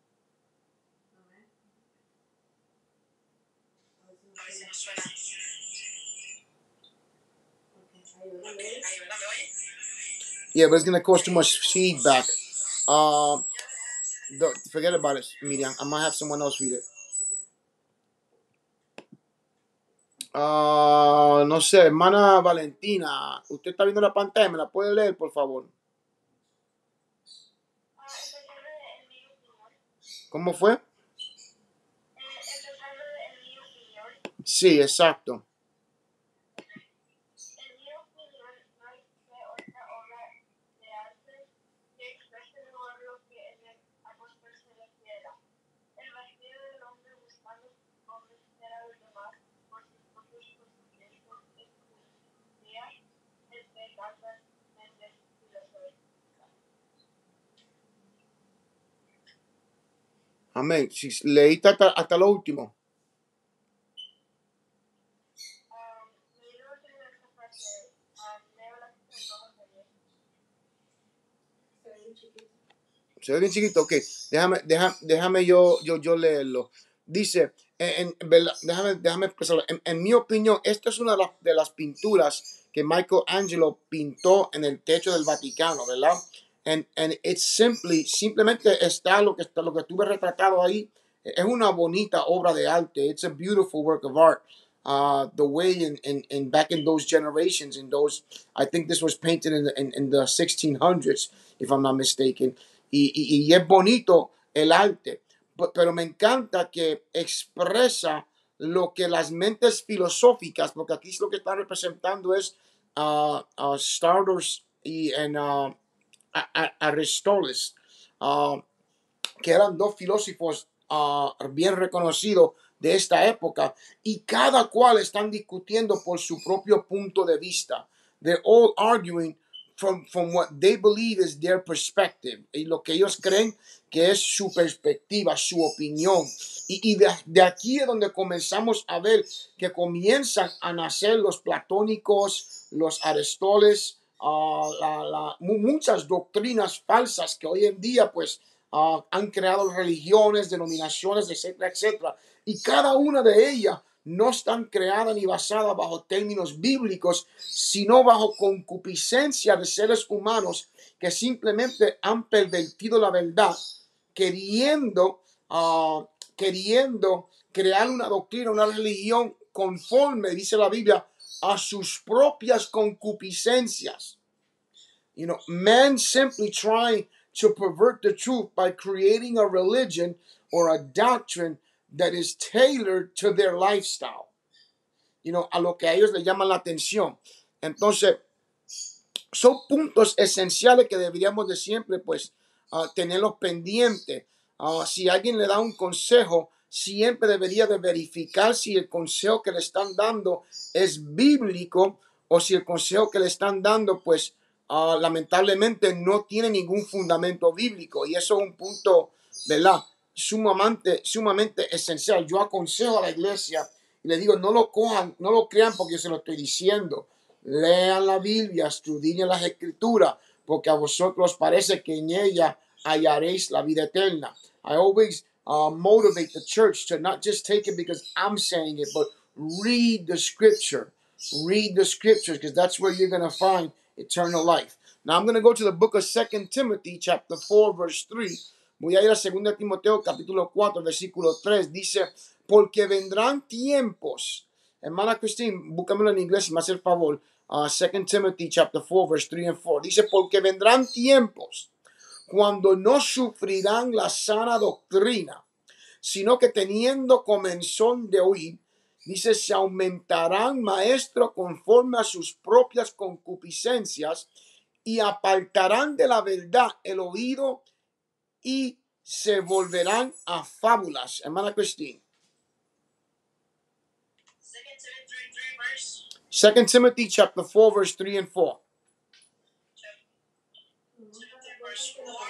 Yeah, but it's going to cause too much feedback. Uh, the, forget about it, Miriam. I might have someone else read it. Uh, no sé, hermana Valentina, usted está viendo la pantalla, ¿me la puede leer, por favor? ¿Cómo fue? Sí, exacto. Amén. Si leíste hasta, hasta lo último. Se ve bien chiquito. Ok. Déjame, déjame, déjame yo, yo, yo leerlo. Dice, en, en, déjame, déjame expresarlo. En, en mi opinión, esta es una de las, de las pinturas que Michelangelo pintó en el techo del Vaticano, ¿verdad? And, and it's simply, simplemente está lo que está, lo que estuve retratado ahí. Es una bonita obra de arte. It's a beautiful work of art. Uh, the way in, in, in back in those generations, in those, I think this was painted in the, in, in the sixteen hundreds, if I'm not mistaken. Y, y, y es bonito el arte. Pero me encanta que expresa lo que las mentes filosóficas, porque aquí lo que están representando es uh, uh, Stardust y en, uh, Aristóteles, uh, que eran dos filósofos uh, bien reconocidos de esta época, y cada cual están discutiendo por su propio punto de vista. They're all arguing from, from what they believe is their perspective, y lo que ellos creen que es su perspectiva, su opinión. Y, y de, de aquí es donde comenzamos a ver que comienzan a nacer los platónicos, los aristoteles, uh, la, la, muchas doctrinas falsas que hoy en día pues uh, han creado religiones, denominaciones, etcétera, etcétera. Y cada una de ellas no están creadas ni basadas bajo términos bíblicos, sino bajo concupiscencia de seres humanos que simplemente han pervertido la verdad, queriendo, uh, queriendo crear una doctrina, una religión conforme, dice la Biblia, a sus propias concupiscencias. You know, man simply trying to pervert the truth by creating a religion or a doctrine that is tailored to their lifestyle. You know, a lo que a ellos les llaman la atención. Entonces, son puntos esenciales que deberíamos de siempre, pues, uh, tenerlos pendientes. Uh, si alguien le da un consejo, siempre debería de verificar si el consejo que le están dando es bíblico o si el consejo que le están dando, pues, uh, lamentablemente no tiene ningún fundamento bíblico. Y eso es un punto, ¿verdad?, sumamente, sumamente esencial. Yo aconsejo a la iglesia y le digo, no lo cojan, no lo crean porque yo se lo estoy diciendo. Lean la Biblia, estudien las Escrituras, porque a vosotros parece que en ella hallaréis la vida eterna. I always uh, motivate the church to not just take it because I'm saying it, but read the Scripture. Read the Scriptures, because that's where you're going to find eternal life. Now I'm going to go to the book of Second Timothy, chapter four, verse three. Voy a ir a Segunda Timoteo, capítulo cuatro, versículo tres. Dice, porque vendrán tiempos. Hermana Christine, búscamelo en inglés si me hace el favor. Uh, Second Timothy, chapter four, verse three and four. Dice, porque vendrán tiempos cuando no sufrirán la sana doctrina, sino que teniendo comezón de oír, dice, se aumentarán maestros conforme a sus propias concupiscencias y apartarán de la verdad el oído y se volverán a fábulas. Hermana Christine. Second Timothy chapter four, verse three and four. Verse four.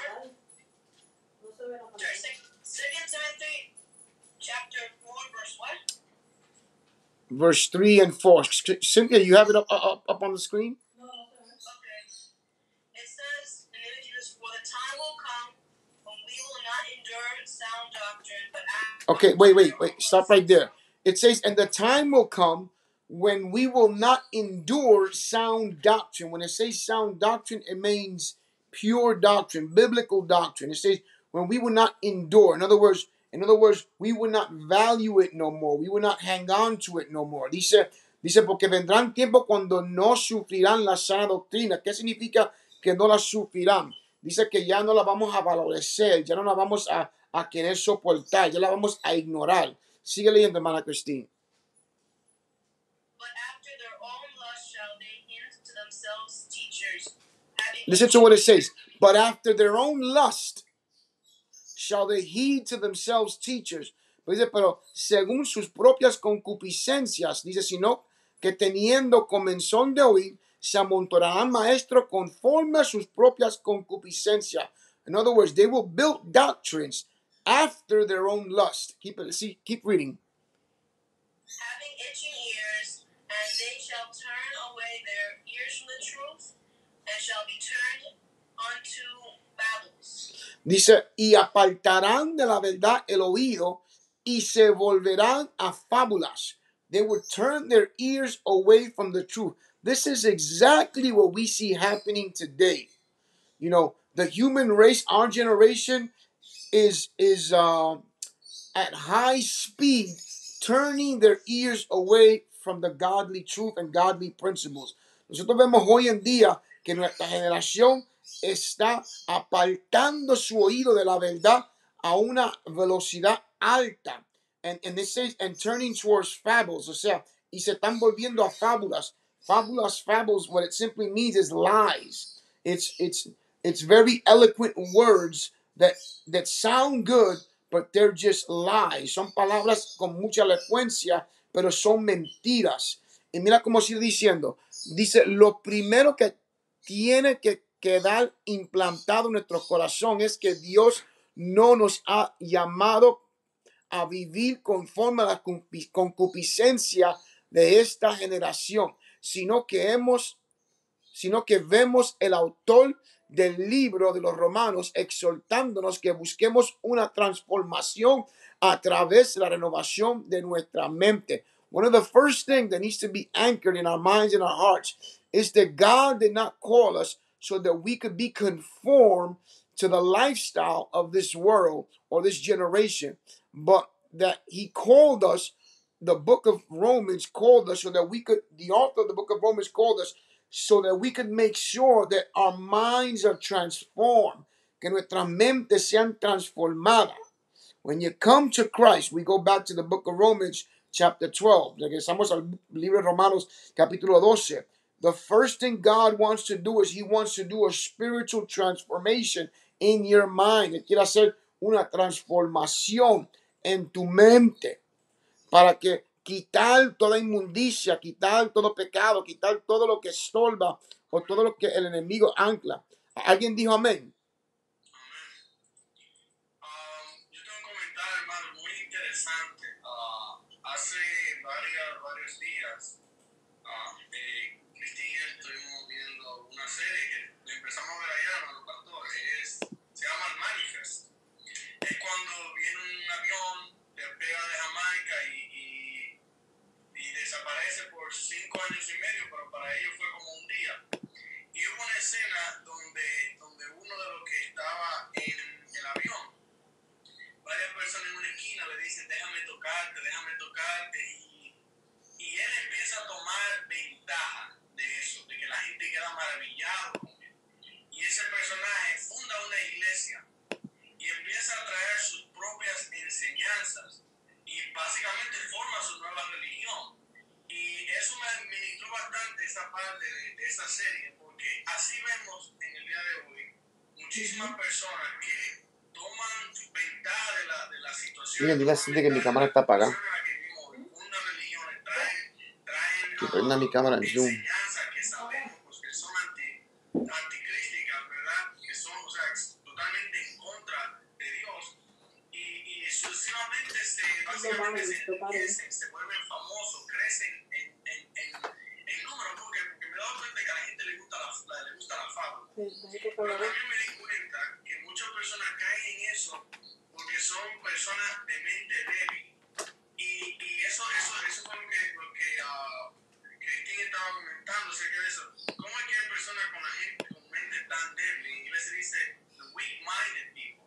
Second Timothy chapter four, verse what? Verse three and four. Cynthia, you have it up, up, up on the screen? Okay. It says, in the name of Jesus, for the time will come when we will not endure sound doctrine, but after. Okay, wait, wait, wait. Stop right there. It says, and the time will come when we will not endure sound doctrine. When it says sound doctrine, it means pure doctrine, biblical doctrine. It says when we will not endure. In other words, in other words, we will not value it no more. We will not hang on to it no more. Dice, dice, porque vendrán tiempos cuando no sufrirán la sana doctrina. ¿Qué significa que no la sufrirán? Dice que ya no la vamos a valorecer, ya no la vamos a, a querer soportar, ya la vamos a ignorar. Sigue leyendo, hermana Christine. Listen to what it says. But after their own lust shall they heed to themselves teachers. Pero dice, pero según sus propias concupiscencias, dice, sino que teniendo comezón de oír, se amontonarán maestros conforme a sus propias concupiscencias. In other words, they will build doctrines after their own lust. Keep it, see, keep reading. Having itching ears, and they shall turn away their ears from the truth, and shall be turned unto babbles. Dice, y apartarán de la verdad el oído y se volverán a fábulas. They will turn their ears away from the truth. This is exactly what we see happening today. You know, the human race, our generation, is is uh, at high speed turning their ears away from the godly truth and godly principles. Nosotros vemos hoy en día que nuestra generación está apartando su oído de la verdad a una velocidad alta. And, and it says, and turning towards fables. O sea, y se están volviendo a fábulas. Fábulas, fables, what it simply means is lies. It's it's it's very eloquent words that that sound good, but they're just lies. Son palabras con mucha elocuencia, pero son mentiras. Y mira cómo sigue diciendo. Dice, lo primero que tiene que quedar implantado en nuestro corazón es que Dios no nos ha llamado a vivir conforme a la concupiscencia de esta generación, sino que hemos, sino que vemos el autor del libro de los Romanos exhortándonos que busquemos una transformación a través de la renovación de nuestra mente. One of the first things that needs to be anchored in our minds and our hearts is that God did not call us so that we could be conformed to the lifestyle of this world or this generation, but that He called us. The book of Romans called us so that we could, the author of the book of Romans called us so that we could make sure that our minds are transformed, que nuestras mentes sean transformadas. When you come to Christ, we go back to the book of Romans chapter twelve. Regresamos al libro de Romanos capítulo doce. The first thing God wants to do is He wants to do a spiritual transformation in your mind. Él quiere hacer una transformación en tu mente para que quitar toda inmundicia, quitar todo pecado, quitar todo lo que estorba o todo lo que el enemigo ancla. ¿Alguien dijo amén? Um, yo tengo un comentario, hermano, muy interesante. Uh, hace varios, varios días, uh, eh, Cristina y yo estuvimos viendo una serie que empezamos a ver allá, los pastores, es, se llama El Manifest. Es cuando viene un avión, despega de Jamaica y, y, y desaparece por cinco años y medio, pero para ellos fue como un día. Y hubo una escena donde, donde uno de los que estaba en el avión, varias personas en una esquina le dicen, déjame tocarte, déjame tocarte, y, y él empieza a tomar ventaja de eso, de que la gente queda maravillado con él. Y ese personaje funda una iglesia y empieza a traer sus propias enseñanzas y básicamente forma su nueva religión. Y eso me ministró bastante esa parte de, de esa serie, porque así vemos en el día de hoy muchísimas personas que toman ventaja de la, de la situación. Mira, dile a Cindy que mi cámara está apagada. Que vivimos en una religión, traen, traen Que prenda mi cámara en Zoom. enseñanzas que sabemos pues, que son anti, anticrísticas, ¿verdad? Que son, o sea, totalmente en contra de Dios. Y, y sucesivamente se, básicamente se enriquecen, se vuelven famosos, crecen en, en, en, en número, porque, porque me he dado cuenta que a la gente le gusta la, la, le gusta la fama. Pero también me di cuenta que muchas personas caen en eso porque son personas de mente débil. Y, y eso, eso, eso fue lo que, lo que uh, Cristina estaba comentando acerca de eso. ¿Cómo es que hay personas con la gente con mente tan débil? En inglés se dice the weak-minded people,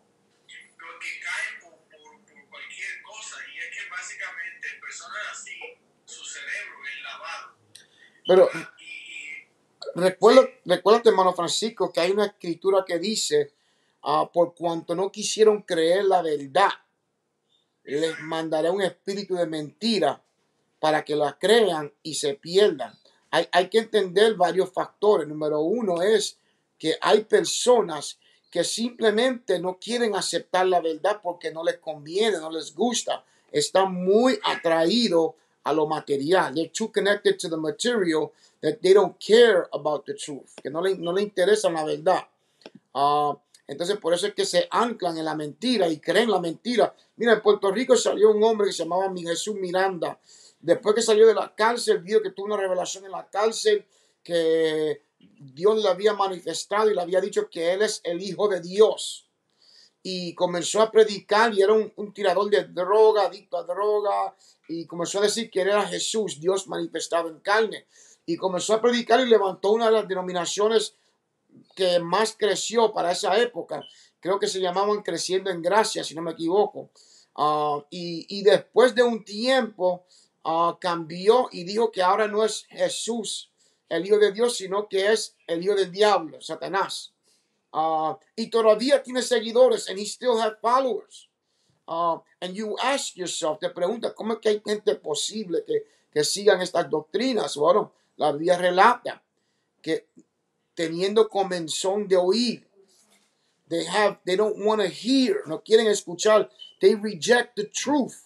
que caen por, por, por cualquier cosa. Y es que básicamente personas así, su cerebro es lavado. Pero Y, y recuerda, recuérdate, hermano Francisco, que hay una escritura que dice, uh, por cuanto no quisieron creer la verdad, les mandaré un espíritu de mentira para que la crean y se pierdan. Hay, hay que entender varios factores. Número uno es que hay personas que simplemente no quieren aceptar la verdad porque no les conviene, no les gusta. Están muy atraídos a lo material. They're too connected to the material that they don't care about the truth. Que no le, no le interesa la verdad. Uh, entonces por eso es que se anclan en la mentira y creen la mentira. Mira, en Puerto Rico salió un hombre que se llamaba Jesús Miranda. Después que salió de la cárcel, dijo que tuvo una revelación en la cárcel, que Dios le había manifestado y le había dicho que él es el Hijo de Dios. Y comenzó a predicar y era un, un tirador de droga, adicto a droga. Y comenzó a decir que era Jesús, Dios manifestado en carne. Y comenzó a predicar y levantó una de las denominaciones que más creció para esa época. Creo que se llamaban Creciendo en Gracia, si no me equivoco. Uh, y, y después de un tiempo uh, cambió y dijo que ahora no es Jesús el Hijo de Dios, sino que es el Hijo del Diablo, Satanás. Uh, y todavía tiene seguidores, and he still has followers. Uh, and you ask yourself, te preguntas, ¿cómo es que hay gente posible que, que sigan estas doctrinas? Bueno, la Biblia relata que teniendo comezón de oír, they have, they don't want to hear, no quieren escuchar, they reject the truth.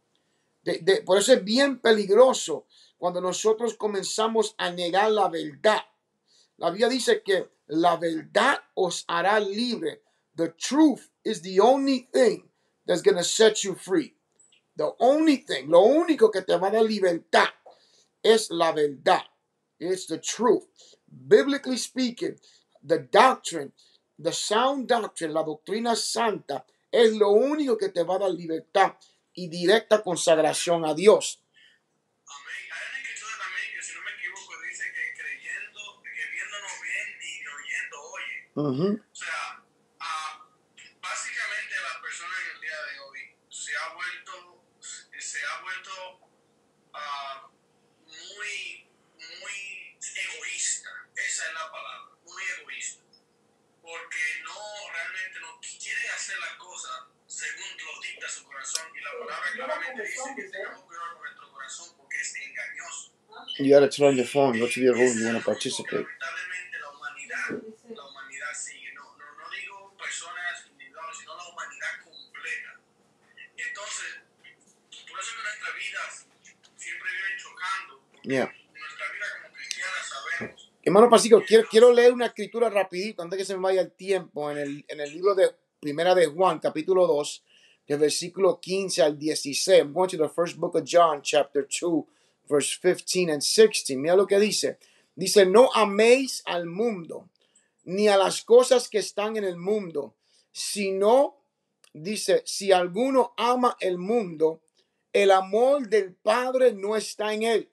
De, de, por eso es bien peligroso cuando nosotros comenzamos a negar la verdad. La Biblia dice que la verdad os hará libre. The truth is the only thing that's going to set you free. The only thing, lo único que te va a dar libertad es la verdad. It's the truth. Biblically speaking, the doctrine, the sound doctrine, la doctrina santa, es lo único que te va a dar libertad y directa consagración a Dios. amén. Hay una escritura también que, si no me equivoco, dice que creyendo, que viendo no ven ni oyendo oye. Uh-huh. O sea, uh, básicamente la persona en el día de hoy se ha vuelto, se ha vuelto uh, muy, muy egoísta. Esa es la palabra, muy egoísta. Porque no, realmente no quieren hacer las cosas según lo dicta su corazón. Y la palabra claramente dice que tenemos que cuidar con nuestro corazón porque es engañoso. You gotta turn on your phone. Go to your room. You want to participate. Lamentablemente la humanidad, la humanidad sigue. No, no, no digo personas Pablo, sino la humanidad completa. Entonces, por eso que nuestras vidas siempre viven chocando. Porque Yeah. en nuestra vida como cristianas sabemos. Hermano Pacico, quiero, quiero leer una escritura rapidito antes que se me vaya el tiempo en el, en el libro de Primera de Juan, capítulo dos, del versículo quince al dieciséis. I'm going to the first book of John, chapter two, verse fifteen and sixteen. Mira lo que dice. Dice, no améis al mundo, ni a las cosas que están en el mundo, sino, dice, si alguno ama el mundo, el amor del Padre no está en él.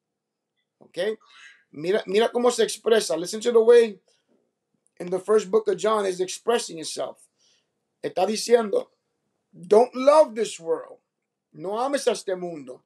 ¿Ok? Mira, mira cómo se expresa. Listen to the way in the first book of John is expressing itself. Está diciendo, don't love this world. No ames a este mundo.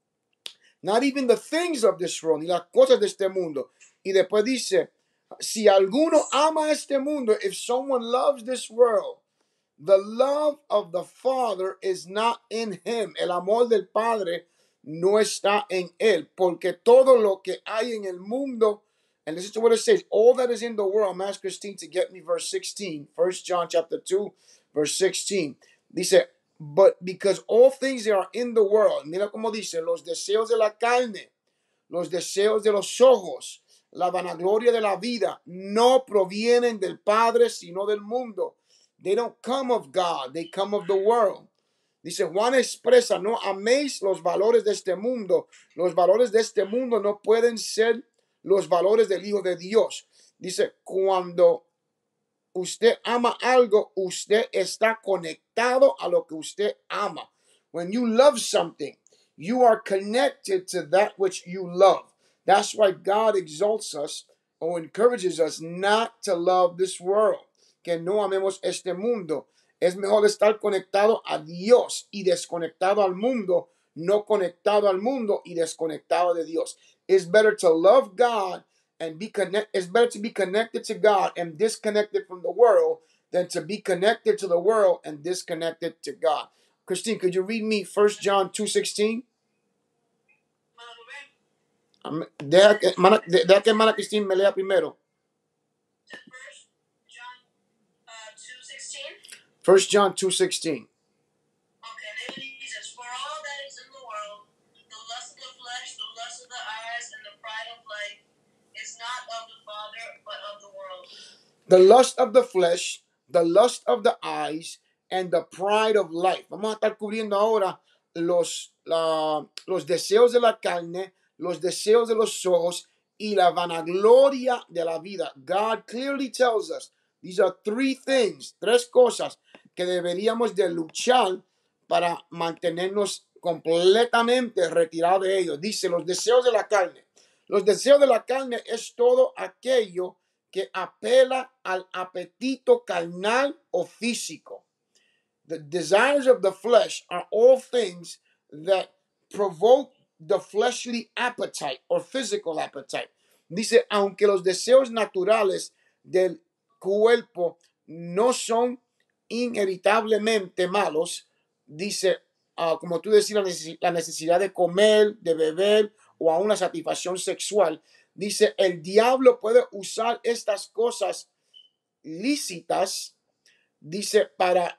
Not even the things of this world, ni las cosas de este mundo. Y después dice, si alguno ama este mundo, if someone loves this world, the love of the Father is not in him. El amor del Padre no está en él, porque todo lo que hay en el mundo, and listen to what it says, all that is in the world. I'm asking Christine to get me verse sixteen, First John chapter two, verse sixteen. Dice, but because all things that are in the world, mira como dice, los deseos de la carne, los deseos de los ojos, la vanagloria de la vida, no provienen del Padre, sino del mundo. They don't come of God, they come of the world. Dice, Juan expresa, no améis los valores de este mundo. Los valores de este mundo no pueden ser los valores del Hijo de Dios. Dice, cuando usted ama algo, usted está conectado a lo que usted ama. When you love something, you are connected to that which you love. That's why God exalts us or encourages us not to love this world. Que no amemos este mundo. Es mejor estar conectado a Dios y desconectado al mundo, no conectado al mundo y desconectado de Dios. It's better to love God and be connect. It's better to be connected to God and disconnected from the world than to be connected to the world and disconnected to God. Christine, could you read me First John two sixteen? Um, deja que hermana, de- deja que hermana Christine me lea primero. First John uh, two sixteen. First John two sixteen. Okay, then he says, for all that is in the world, the lust of the flesh, the lust of the eyes, and the pride of life is not of the Father, but of the world. The lust of the flesh, the lust of the eyes, and the pride of life. Vamos a estar cubriendo ahora los, la- los deseos de la carne, los deseos de los ojos y la vanagloria de la vida. God clearly tells us these are three things, tres cosas que deberíamos de luchar para mantenernos completamente retirados de ellos. Dice los deseos de la carne. Los deseos de la carne es todo aquello que apela al apetito carnal o físico. The desires of the flesh are all things that provoke the fleshly appetite or physical appetite. Dice, aunque los deseos naturales del cuerpo no son inevitablemente malos, dice, ah, como tú decías, la necesi- la necesidad de comer, de beber o aún la satisfacción sexual. Dice, el diablo puede usar estas cosas lícitas, dice, para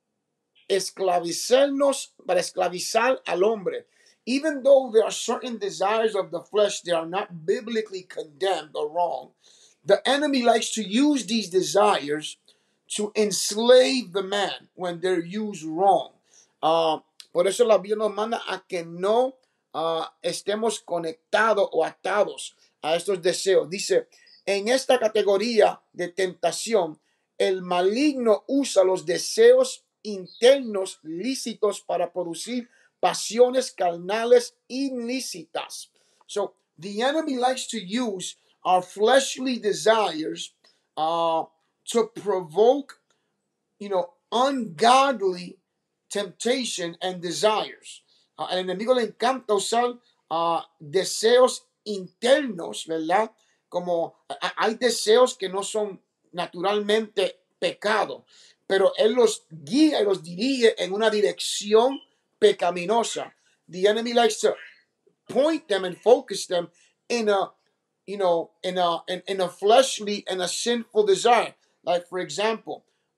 esclavizarnos, para esclavizar al hombre. Even though there are certain desires of the flesh that are not biblically condemned or wrong, the enemy likes to use these desires to enslave the man when they're used wrong. Uh, por eso la Biblia nos manda a que no uh, estemos conectados o atados a estos deseos. Dice, en esta categoría de tentación, el maligno usa los deseos internos lícitos para producir pasiones carnales ilícitas. So the enemy likes to use our fleshly desires uh, to provoke, you know, ungodly temptation and desires. Uh, al enemigo le encanta usar uh, deseos internos, ¿verdad? Como uh, hay deseos que no son naturalmente pecado, pero él los guía y los dirige en una dirección pecaminosa. The enemy likes to point them and focus them in a, you know, in a in, in a fleshly and a sinful desire. Like for example,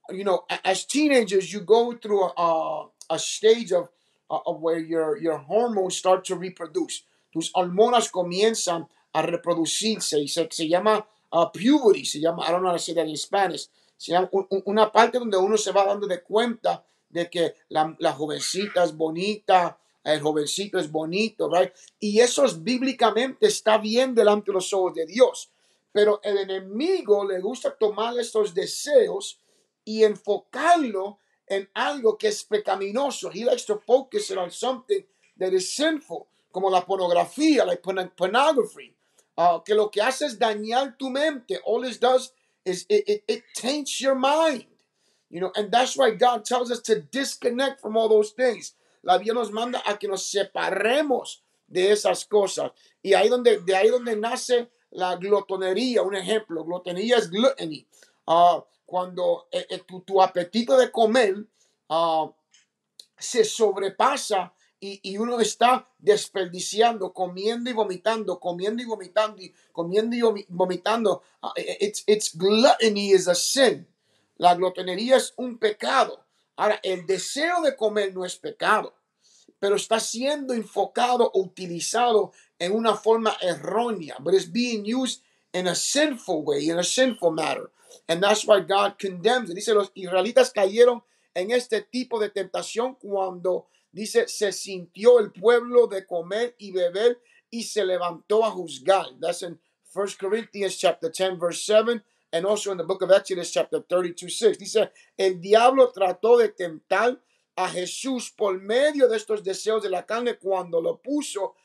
you know, a- as teenagers, you go through a, a, a stage of, of where your, your hormones start to reproduce. Tus hormonas comienzan a reproducirse y se, se llama uh, puberty, se llama, I don't know how to say that in Spanish, se llama un- un- una parte donde uno se va dando de cuenta de que la, la jovencita es bonita, el jovencito es bonito, right? Y eso es, bíblicamente está bien delante de los ojos de Dios. Pero el enemigo le gusta tomar estos deseos y enfocarlo en algo que es pecaminoso. He likes to focus it on something that is sinful, como la pornografía, like porn- pornography, uh, que lo que hace es dañar tu mente. All it does is it, it, it taints your mind. You know, and that's why God tells us to disconnect from all those things. La Biblia nos manda a que nos separemos de esas cosas. Y ahí donde, de ahí donde nace la glotonería. Un ejemplo, glotonería es gluttony. Uh, cuando eh, eh, tu, tu apetito de comer uh, se sobrepasa y, y uno está desperdiciando, comiendo y vomitando, comiendo y vomitando, y comiendo y vomi- vomitando. Uh, it's, it's gluttony is a sin. La glotonería es un pecado. Ahora, el deseo de comer no es pecado, pero está siendo enfocado o utilizado en una forma errónea. But it's being used in a sinful way, in a sinful matter. And that's why God condemns it. Dice, los israelitas cayeron en este tipo de tentación cuando, dice, se sintió el pueblo de comer y beber y se levantó a juzgar. That's in First Corinthians chapter ten, verse seven. And also in the book of Exodus chapter thirty-two, six. Dice, el diablo trató de tentar a Jesús por medio de estos deseos de la carne cuando lo puso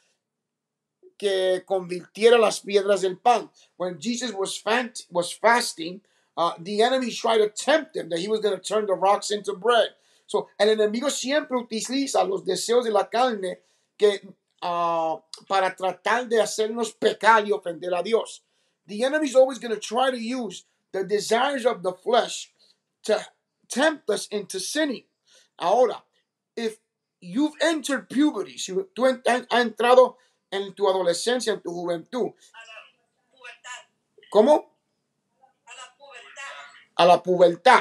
que convirtiera las piedras en pan. When Jesus was, fant- was fasting, uh, the enemy tried to tempt him that he was going to turn the rocks into bread. So, el enemigo siempre utiliza los deseos de la carne que, uh, para tratar de hacernos pecar y ofender a Dios. The enemy is always going to try to use the desires of the flesh to tempt us into sinning. Ahora, if you've entered puberty, si tú has entrado en tu adolescencia, en tu juventud, A la pubertad. ¿cómo? A la pubertad. A la pubertad.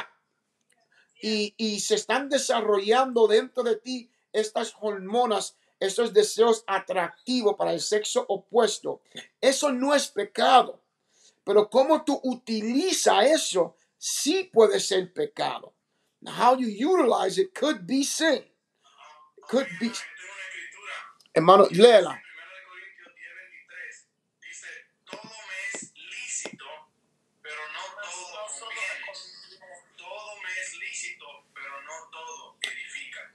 Y, y se están desarrollando dentro de ti estas hormonas, estos deseos atractivos para el sexo opuesto. Eso no es pecado. Pero cómo tú utilizas eso, sí puede ser pecado. Now, how you utilize it could be sin. Could be. Tengo una escritura. Hermano, léela. Primero de Corintios diez veintitrés dice, todo me es lícito, pero no todo conviene. Todo me es lícito, pero no todo edifica.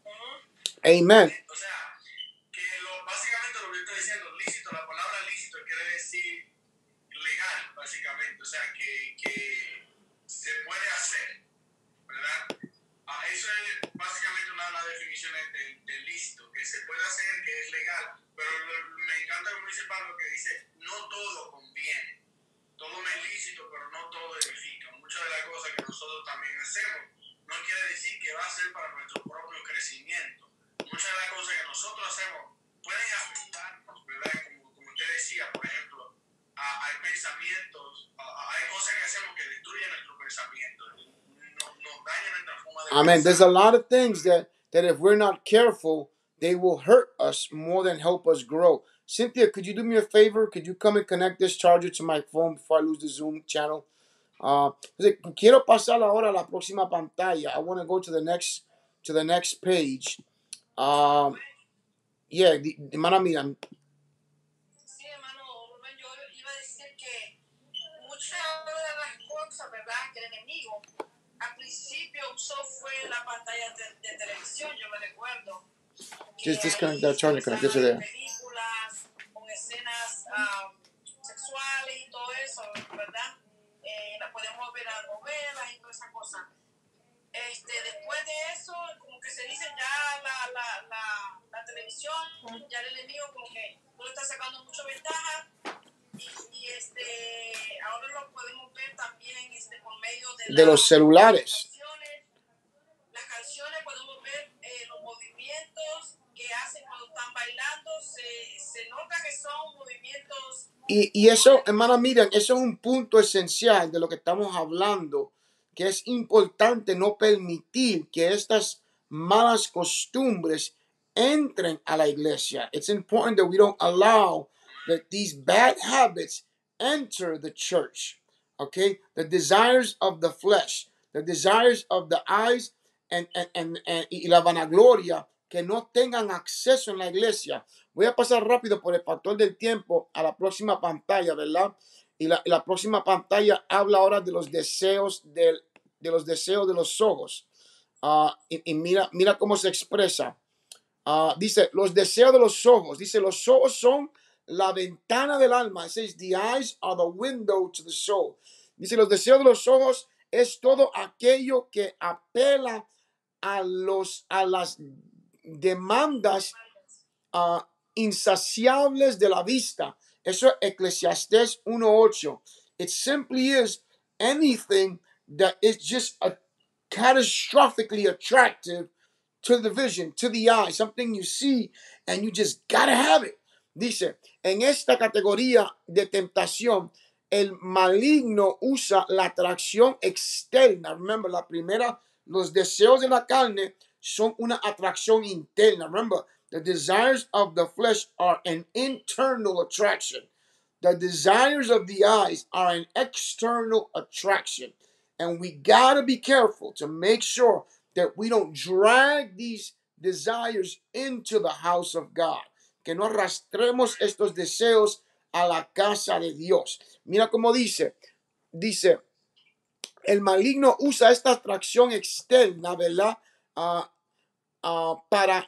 Amen. O sea, que lo, básicamente lo que estoy diciendo, lícito, la palabra lícito quiere decir legal, básicamente. O sea, que, que se puede hacer, ¿verdad? Ah, eso es básicamente una de las definiciones de, de lícito, que se puede hacer, que es legal. Pero lo- me encanta como dice Pablo, que dice, no todo conviene. Todo me es lícito, pero no todo edifica. Muchas de las cosas que nosotros también hacemos no quiere decir que va a ser para nuestro propio crecimiento. Muchas de las cosas que nosotros hacemos pueden afectarnos, ¿verdad? Como, como usted decía, por ejemplo, a- hay pensamientos, a- hay cosas que hacemos que destruyen nuestro pensamiento, nos, nos dañan nuestra forma de Amen. There's a pensar. lot of things that, that if we're not careful, they will hurt us more than help us grow. Cynthia, could you do me a favor? Could you come and connect this charger to my phone before I lose the Zoom channel? Uh, quiero pasar ahora a la próxima pantalla. I want to go to the next to the next page. Um, yeah, di- hermana mía. Sí, hermano Rubén, yo iba a decir que muchas de las cosas, ¿verdad?, que el enemigo al principio usó fue la pantalla de, de televisión, yo me recuerdo. que Just disconnect ahí that se charger, connect it to usaban there. películas con escenas ah, sexuales y todo eso, ¿verdad? Eh, la podemos ver a novelas y todas esas cosas. Este, después de eso, como que se dice ya la, la, la, la televisión, ya el enemigo como que no le está sacando mucha ventaja y, y este, ahora lo podemos ver también este, por medio de, De la- los celulares. las canciones. Las canciones podemos ver eh, los movimientos que hacen cuando están bailando, se, se nota que son movimientos. Y, y eso, hermana Miriam, eso es un punto esencial de lo que estamos hablando, que es importante no permitir que estas malas costumbres entren a la iglesia. It's important that we don't allow that these bad habits enter the church. Okay, the desires of the flesh, the desires of the eyes, and, and, and, and y la vanagloria, que no tengan acceso en la iglesia. Voy a pasar rápido por el factor del tiempo a la próxima pantalla, ¿verdad? Y la, la próxima pantalla habla ahora de los deseos del, de los deseos de los ojos. Uh, y, y mira, mira cómo se expresa. Uh, dice, los deseos de los ojos. Dice, los ojos son la ventana del alma. It says, the eyes are the window to the soul. Dice, los deseos de los ojos es todo aquello que apela a, los, a las demandas uh, insaciables de la vista. Eso es Eclesiastés uno ocho. It simply is anything that is just a catastrophically attractive to the vision, to the eye, something you see and you just gotta have it. Dice, en esta categoría de tentación, el maligno usa la atracción externa. Remember, la primera, los deseos de la carne son una atracción interna. Remember, the desires of the flesh are an internal attraction. The desires of the eyes are an external attraction. And we gotta be careful to make sure that we don't drag these desires into the house of God. Que no arrastremos estos deseos a la casa de Dios. Mira cómo dice, dice, el maligno usa esta atracción externa, ¿verdad? Uh, uh, para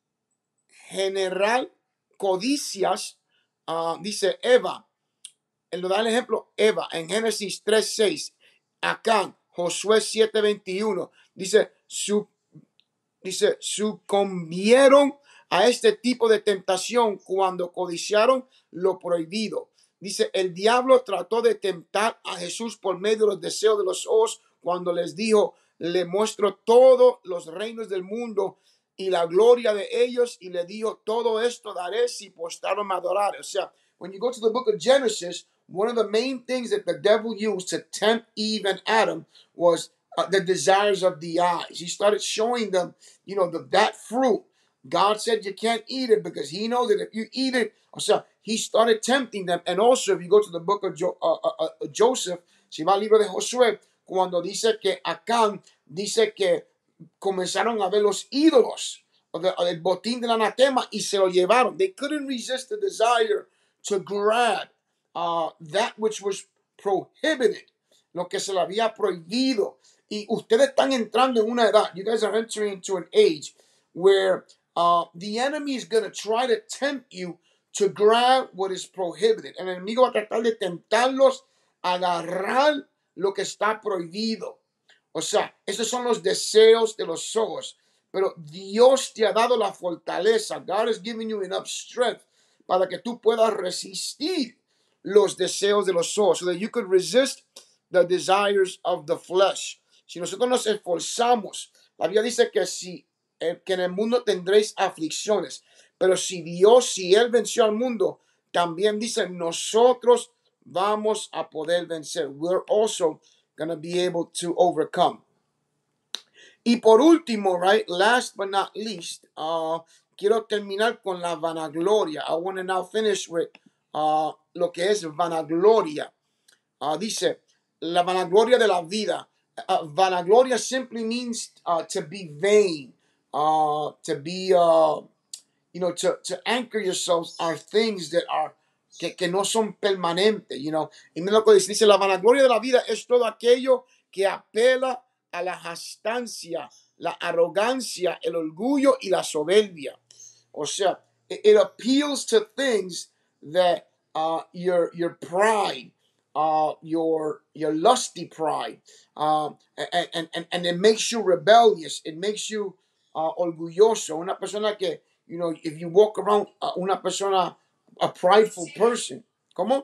generar codicias, uh, dice Eva. Él lo da el ejemplo, Eva, en Génesis tres seis, Acán, Josué siete veintiuno, dice, su, dice, sucumbieron a este tipo de tentación cuando codiciaron lo prohibido. Dice, el diablo trató de tentar a Jesús por medio de los deseos de los ojos cuando les dijo, le muestro todos los reinos del mundo y la gloria de ellos, y le dijo, todo esto daré si postraron me adorar. O sea, when you go to the book of Genesis, one of the main things that the devil used to tempt Eve and Adam was uh, the desires of the eyes. He started showing them, you know, the, that fruit. God said you can't eat it because he knows that if you eat it, so he started tempting them. And also, if you go to the book of jo- uh, uh, uh, Joseph, si va al libro de Josué, cuando dice que Acán dice que comenzaron a ver los ídolos, o the, el botín del anatema, y se lo llevaron. They couldn't resist the desire to grab uh, that which was prohibited, lo que se le había prohibido. Y ustedes están entrando en una edad, you guys are entering into an age where uh, the enemy is going to try to tempt you to grab what is prohibited. El enemigo va a tratar de tentarlos a agarrar lo que está prohibido. O sea, esos son los deseos de los ojos. Pero Dios te ha dado la fortaleza. God has given you enough strength para que tú puedas resistir los deseos de los ojos, so that you could resist the desires of the flesh. Si nosotros nos esforzamos, la Biblia dice que si eh, que en el mundo tendréis aflicciones, pero si Dios, si Él venció al mundo, también dice nosotros vamos a poder vencer. We're also going to be able to overcome. Y por último, right, last but not least, uh, quiero terminar con la vanagloria. I want to now finish with uh, lo que es vanagloria. Uh, dice, la vanagloria de la vida. Uh, vanagloria simply means uh, to be vain, uh, to be, uh, you know, to, to anchor yourselves are things that are, que, que no son permanentes, you know. Y mira lo que dice, dice, la vanagloria de la vida es todo aquello que apela a la jactancia, la arrogancia, el orgullo y la soberbia. O sea, it, it appeals to things that uh, your your pride, uh, your your lusty pride, um, and, and, and it makes you rebellious. It makes you uh, orgulloso. Una persona que, you know, if you walk around, uh, una persona, a prideful person. ¿Cómo?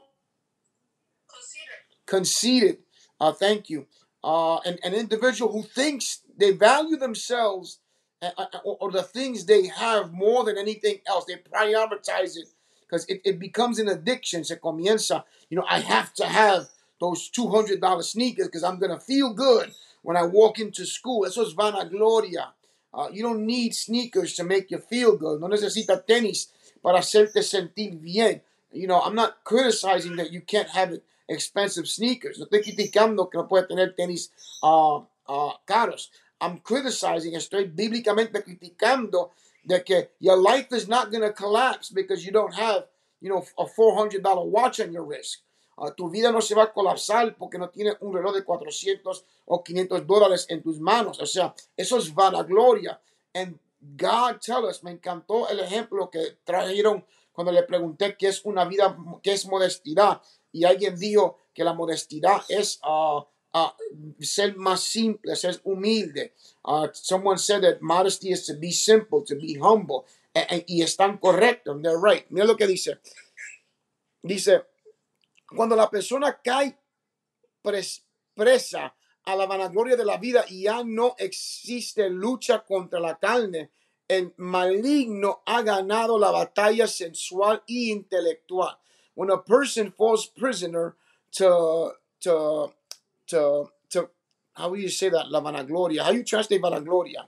Conceited. Conceited. Uh, thank you. Uh, an, an individual who thinks they value themselves uh, uh, or, or the things they have more than anything else. They prioritize it because it, it becomes an addiction. Se comienza, you know, I have to have those two hundred dollars sneakers because I'm going to feel good. when I walk into school. Eso es vanagloria. Uh, you don't need sneakers to make you feel good. No necesitas tenis para hacerte sentir bien. You know, I'm not criticizing that you can't have expensive sneakers. No estoy criticando que no puedes tener tenis uh, uh, caros. I'm criticizing, estoy bíblicamente criticando de que your life is not going to collapse because you don't have, you know, a four hundred dollar watch on your wrist. Uh, tu vida no se va a colapsar porque no tienes un reloj de cuatrocientos o quinientos dólares en tus manos. O sea, eso es vanagloria. And God tell us, me encantó el ejemplo que trajeron cuando le pregunté qué es una vida, qué es modestidad. Y alguien dijo que la modestidad es uh, uh, ser más simple, ser humilde. Uh, someone said that modesty is to be simple, to be humble. And, and, y están correctos, they're right. Mira lo que dice. Dice, cuando la persona cae pres, presa a la vanagloria de la vida y ya no existe lucha contra la carne, el maligno ha ganado la batalla sensual e intelectual. When a person falls prisoner to, to, to, to, how do you say that? La vanagloria. How do you translate vanagloria?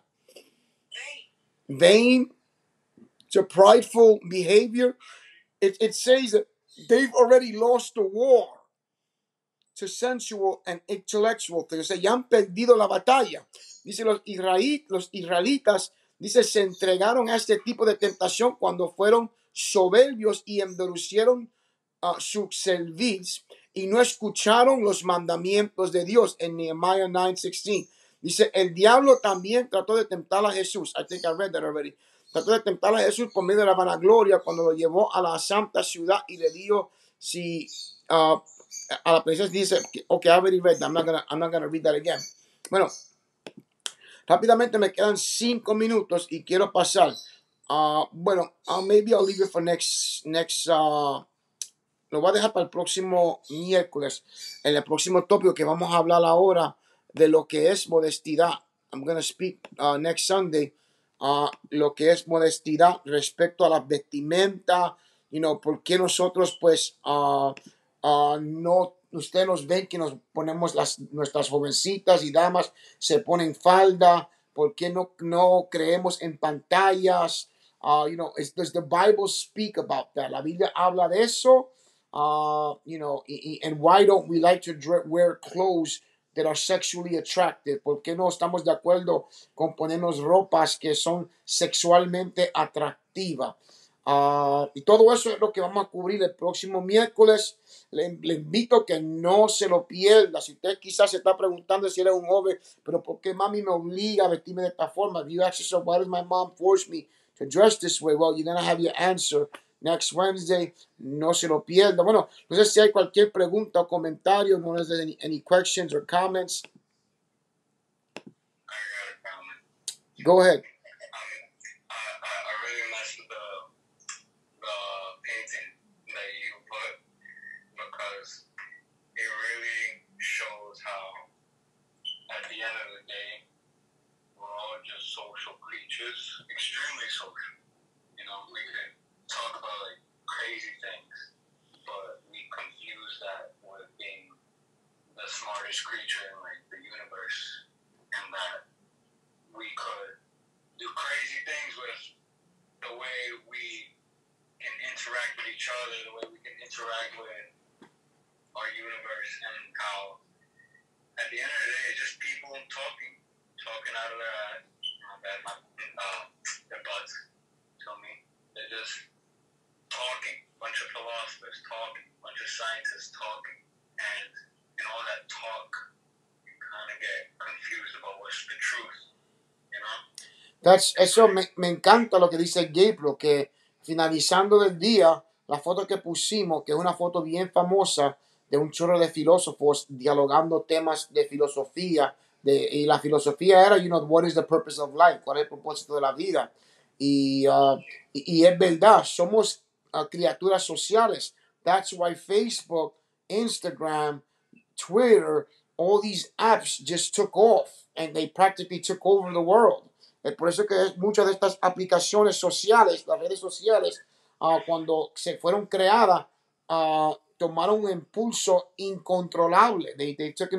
Vain. Vain. To prideful behavior. It, it says that they've already lost the war to sensual and intellectual things. O sea, ya han perdido la batalla. Dice los, israel, los israelitas, dice, se entregaron a este tipo de tentación cuando fueron soberbios y endurecieron uh, su cerviz y no escucharon los mandamientos de Dios. En Nehemiah nine sixteen dice, el diablo también trató de tentar a Jesús. I think I read that already. Trató de tentar a Jesús por medio de la vanagloria cuando lo llevó a la santa ciudad y le dijo, si uh, a la princesa dice, okay, I already read that. I'm not gonna, I'm not gonna read that again. Bueno, rápidamente me quedan cinco minutos y quiero pasar. Uh, bueno, uh, maybe I'll leave it for next, next, uh, lo voy a dejar para el próximo miércoles, en el próximo tópico que vamos a hablar ahora de lo que es modestidad. I'm gonna speak uh, next Sunday. Uh, lo que es modestidad respecto a la vestimenta, you know, por qué nosotros pues uh, uh, no, ustedes nos ven que nos ponemos las, nuestras jovencitas y damas se ponen falda, por qué no, no creemos en pantallas, uh, you know, is, does the Bible speak about that? La Biblia habla de eso, uh, you know, and why don't we like to wear clothes that are sexually attractive? ¿Por qué no estamos de acuerdo con ponernos ropas que son sexualmente atractivas? Uh, y todo eso es lo que vamos a cubrir el próximo miércoles. Le, le invito a que no se lo pierda. Si usted quizás se está preguntando si eres un joven, pero ¿por qué mami me obliga a vestirme de esta forma? If you ask yourself, why does my mom force me to dress this way? Well, you're going to have your answer next Wednesday. No se lo pierda. Bueno, no sé si hay cualquier pregunta o comentario. No sé any, any questions or comments. I got a comment. Go ahead. Um, I, I, I really messed with the, the painting that you put because it really shows how at the end of the day we're all just social creatures, extremely social. You know, we could talk about like crazy things, but we confuse that with being the smartest creature in like the universe, and that we could do crazy things with the way we can interact with each other, the way we can interact with our universe, and how at the end of the day it's just people talking, talking out of their ass, my bad, my, uh, their butts, tell me, they're just talking, bunch of philosophers talking, bunch of scientists talking, and in all that talk, you kind of get confused about what's the truth, you know? That's, eso me, me encanta lo que dice Gabriel, que finalizando del día, la foto que pusimos, que es una foto bien famosa de un chorro de filósofos dialogando temas de filosofía, de, y la filosofía era, you know, what is the purpose of life? ¿Cuál es el propósito de la vida? Y, uh, y, y es verdad, somos uh, criaturas sociales. That's why Facebook, Instagram, Twitter, all these apps just took off and they practically took over the world. Es por eso que muchas de estas aplicaciones sociales, las redes sociales, uh, cuando se fueron creadas, uh, tomaron un impulso incontrolable. They, they took,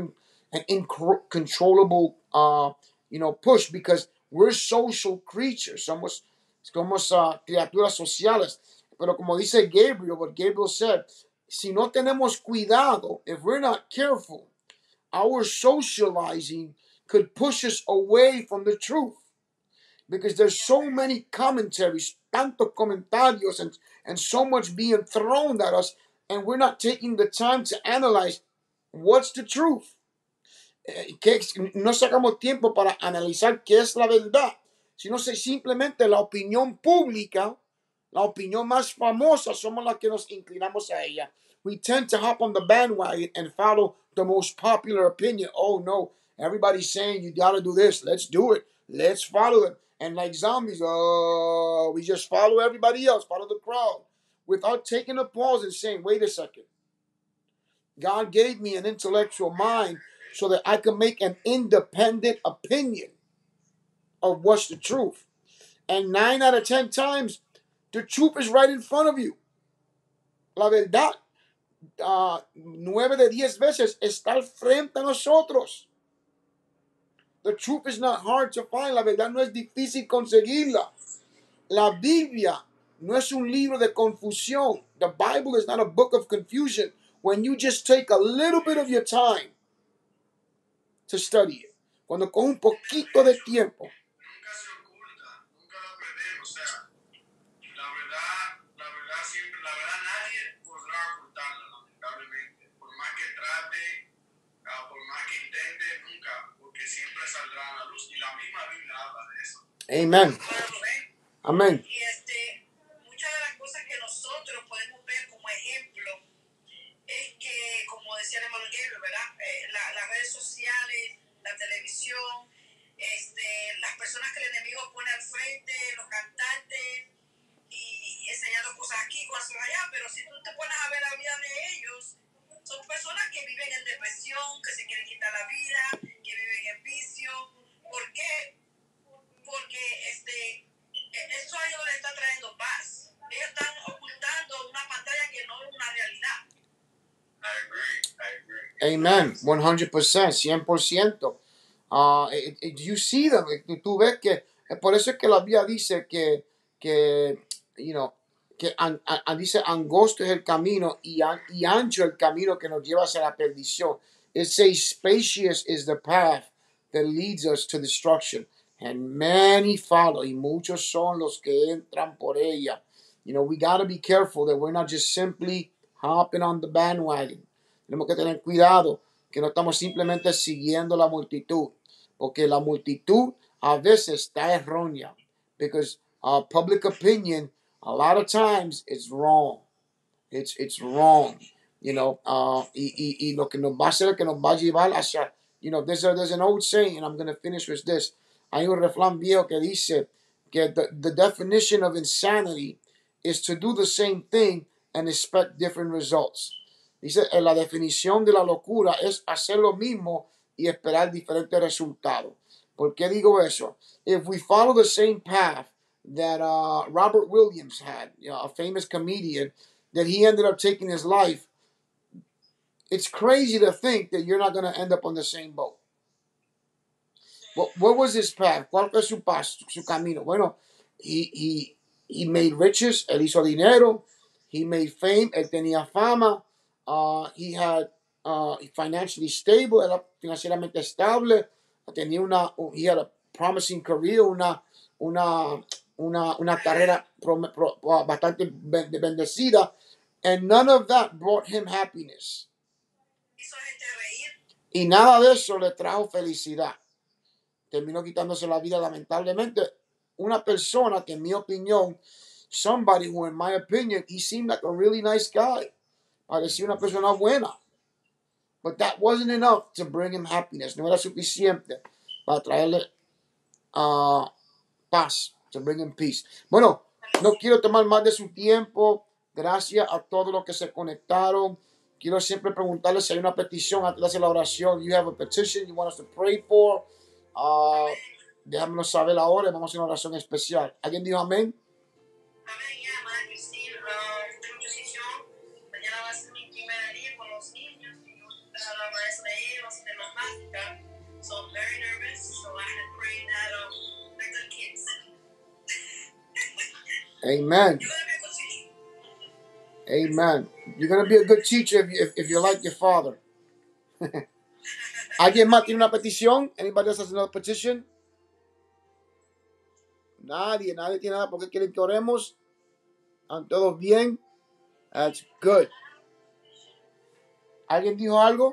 an uncontrollable, uh, you know, push, because we're social creatures. Somos, somos uh, criaturas sociales. Pero como dice Gabriel, what Gabriel said, si no tenemos cuidado, if we're not careful, our socializing could push us away from the truth. Because there's so many commentaries, tantos comentarios, and, and so much being thrown at us, and we're not taking the time to analyze what's the truth. Eh, que no sacamos tiempo para analizar qué es la verdad, sino simplemente la opinión pública, la opinión más famosa, somos las que nos inclinamos a ella. We tend to hop on the bandwagon and follow the most popular opinion. Oh no, everybody's saying you gotta do this. Let's do it. Let's follow it. And like zombies, oh, we just follow everybody else, follow the crowd, without taking a pause and saying, wait a second. God gave me an intellectual mind so that I can make an independent opinion of what's the truth. And nine out of ten times, the truth is right in front of you. La verdad, uh, nueve de diez veces está al frente a nosotros. The truth is not hard to find. La verdad no es difícil conseguirla. La Biblia no es un libro de confusión. The Bible is not a book of confusion. When you just take a little bit of your time to study it. Cuando con un poquito de tiempo. Nunca se oculta, nunca la perdemos. O sea, la verdad, la verdad siempre, la verdad nadie podrá ocultarla, lamentablemente. Por más que trate, uh, por más que intente, nunca, porque siempre saldrá a la luz. Y la misma Biblia habla de eso. Amen. Amén. Y este, muchas de las cosas que nosotros podemos ver como ejemplo es que, como decía el hermano Gabriel, ¿verdad? Eh, la, las redes sociales, la televisión, este, las personas que el enemigo pone al frente, los cantantes, y enseñando cosas aquí, cosas allá, pero si tú te pones a ver la vida de ellos, son personas que viven en depresión, que se quieren quitar la vida, que viven en vicio. ¿Por qué? Porque este, eso a ellos les está trayendo paz. Ellos están ocultando una pantalla que no es una realidad. I agree, I agree. Amen. one hundred percent, cien por ciento. Uh, it, it, you see them. Tú ves que, por eso es que la Biblia dice que, que you know, que an, an, dice angosto es el camino y, an, y ancho el camino que nos lleva hacia la perdición. It says spacious is the path that leads us to destruction. And many follow, y muchos son los que entran por ella. You know, we got to be careful that we're not just simply hopping on the bandwagon. Tenemos que tener cuidado que no estamos simplemente siguiendo la multitud, porque la multitud a veces está errónea, because uh, public opinion a lot of times is wrong. It's it's wrong. You know, uh, y, y, y lo que nos va a hacer, que nos va a llevar hacia, you know, there's, a, there's an old saying, and I'm going to finish with this. Hay un refrán viejo que dice que the, the definition of insanity is to do the same thing and expect different results. Dice, la definición de la locura es hacer lo mismo y esperar diferentes resultados. ¿Por qué digo eso? If we follow the same path that uh, Robert Williams had, you know, a famous comedian, that he ended up taking his life, it's crazy to think that you're not going to end up on the same boat. What, what was his path? ¿Cuál fue su paso, su camino? Bueno, he, he, he made riches, él hizo dinero, he made fame, él tenía fama, uh, he had uh, financially stable, era financieramente estable, tenía una, he had a promising career, una, una, una, una carrera pro, pro, bastante bendecida, and none of that brought him happiness. Y nada de eso le trajo felicidad. Terminó quitándose la vida, lamentablemente. Una persona que, en mi opinión, somebody who, in my opinion, he seemed like a really nice guy. Parecía una persona buena. But that wasn't enough to bring him happiness. No era suficiente para traerle uh, paz, to bring him peace. Bueno, no quiero tomar más de su tiempo. Gracias a todos los que se conectaron. Quiero siempre preguntarles si hay una petición antes de hacer la oración. You have a petition you want us to pray for. Uh, déjamelo saber ahora y vamos a hacer una oración especial. ¿Alguien dijo amén? Amén, ya, Madre Cristina, uh, tengo decisión. Mañana va a ser mi primer día con los niños. Y yo, la maestra de ellos, de mamá. So I'm very nervous. So I had prayed that um, they're good kids. Amen. You're gonna be a good teacher. Amen. You're going to be a good teacher if, you, if, if you're like your father. ¿Alguien más tiene una petición? Anybody else has another petition? Nadie, nadie tiene nada. ¿Por qué quieren que oremos? ¿Están todos bien? That's good. ¿Alguien dijo algo?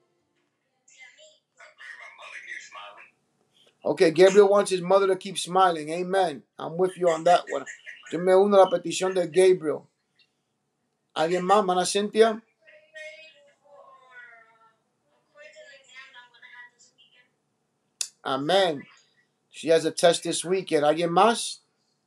Okay, Gabriel wants his mother to keep smiling. Amen. I'm with you on that one. Yo me uno a la petición de Gabriel. ¿Alguien más, Mana Cynthia? Amen. She has a test this weekend. ¿Alguien más?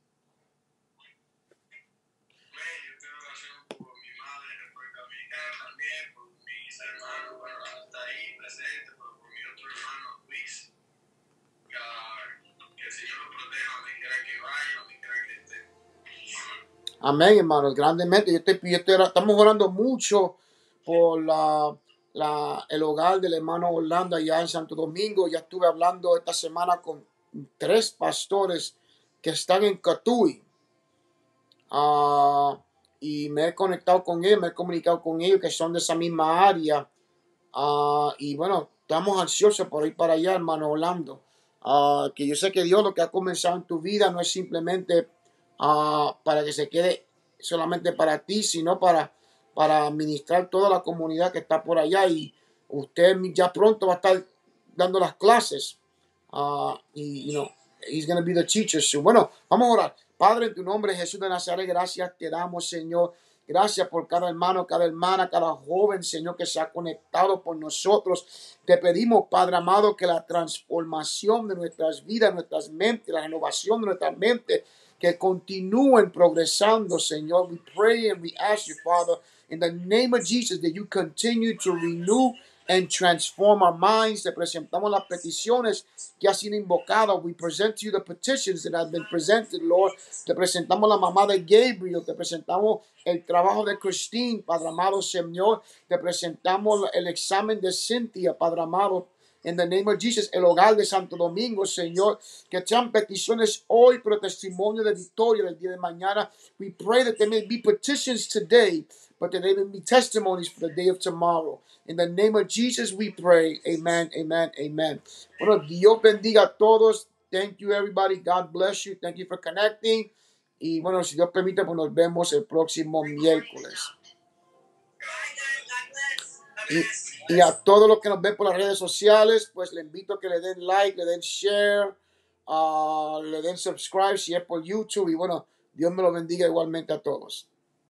Amén, hermanos, grandemente. Yo estoy, yo estoy, estamos orando mucho por la, la, el hogar del hermano Orlando allá en Santo Domingo. Ya estuve hablando esta semana con tres pastores que están en Cotuí. Uh, y me he conectado con ellos, me he comunicado con ellos que son de esa misma área. Uh, y bueno, estamos ansiosos por ir para allá, hermano Orlando. Uh, que yo sé que Dios lo que ha comenzado en tu vida no es simplemente Uh, para que se quede solamente para ti, sino para, para administrar toda la comunidad que está por allá. Y usted ya pronto va a estar dando las clases. Uh, y, you know, he's going to be the teacher soon. Bueno, vamos a orar. Padre, en tu nombre, Jesús de Nazaret, gracias te damos, Señor. Gracias por cada hermano, cada hermana, cada joven, Señor, que se ha conectado por nosotros. Te pedimos, Padre amado, que la transformación de nuestras vidas, nuestras mentes, la renovación de nuestras mentes, que continúen progresando, Señor. We pray and we ask you, Father, in the name of Jesus, that you continue to renew and transform our minds. Te presentamos las peticiones que han sido invocadas. We present to you the petitions that have been presented, Lord. Te presentamos la mamá de Gabriel. Te presentamos el trabajo de Christine, Padre amado, Señor. Te presentamos el examen de Cynthia, Padre amado. In the name of Jesus, el hogar de Santo Domingo, Señor, que sean peticiones hoy, pero testimonio de victoria el día de mañana. We pray that there may be petitions today, but that there may be testimonies for the day of tomorrow. In the name of Jesus, we pray. Amen, amen, amen. Bueno, Dios bendiga a todos. Thank you, everybody. God bless you. Thank you for connecting. Y bueno, si Dios permite, pues nos vemos el próximo miércoles. Y, y a todos los que nos ven por las redes sociales, pues le invito a que le den like, le den share, uh, le den subscribe si es por YouTube. Y bueno, Dios me lo bendiga igualmente a todos.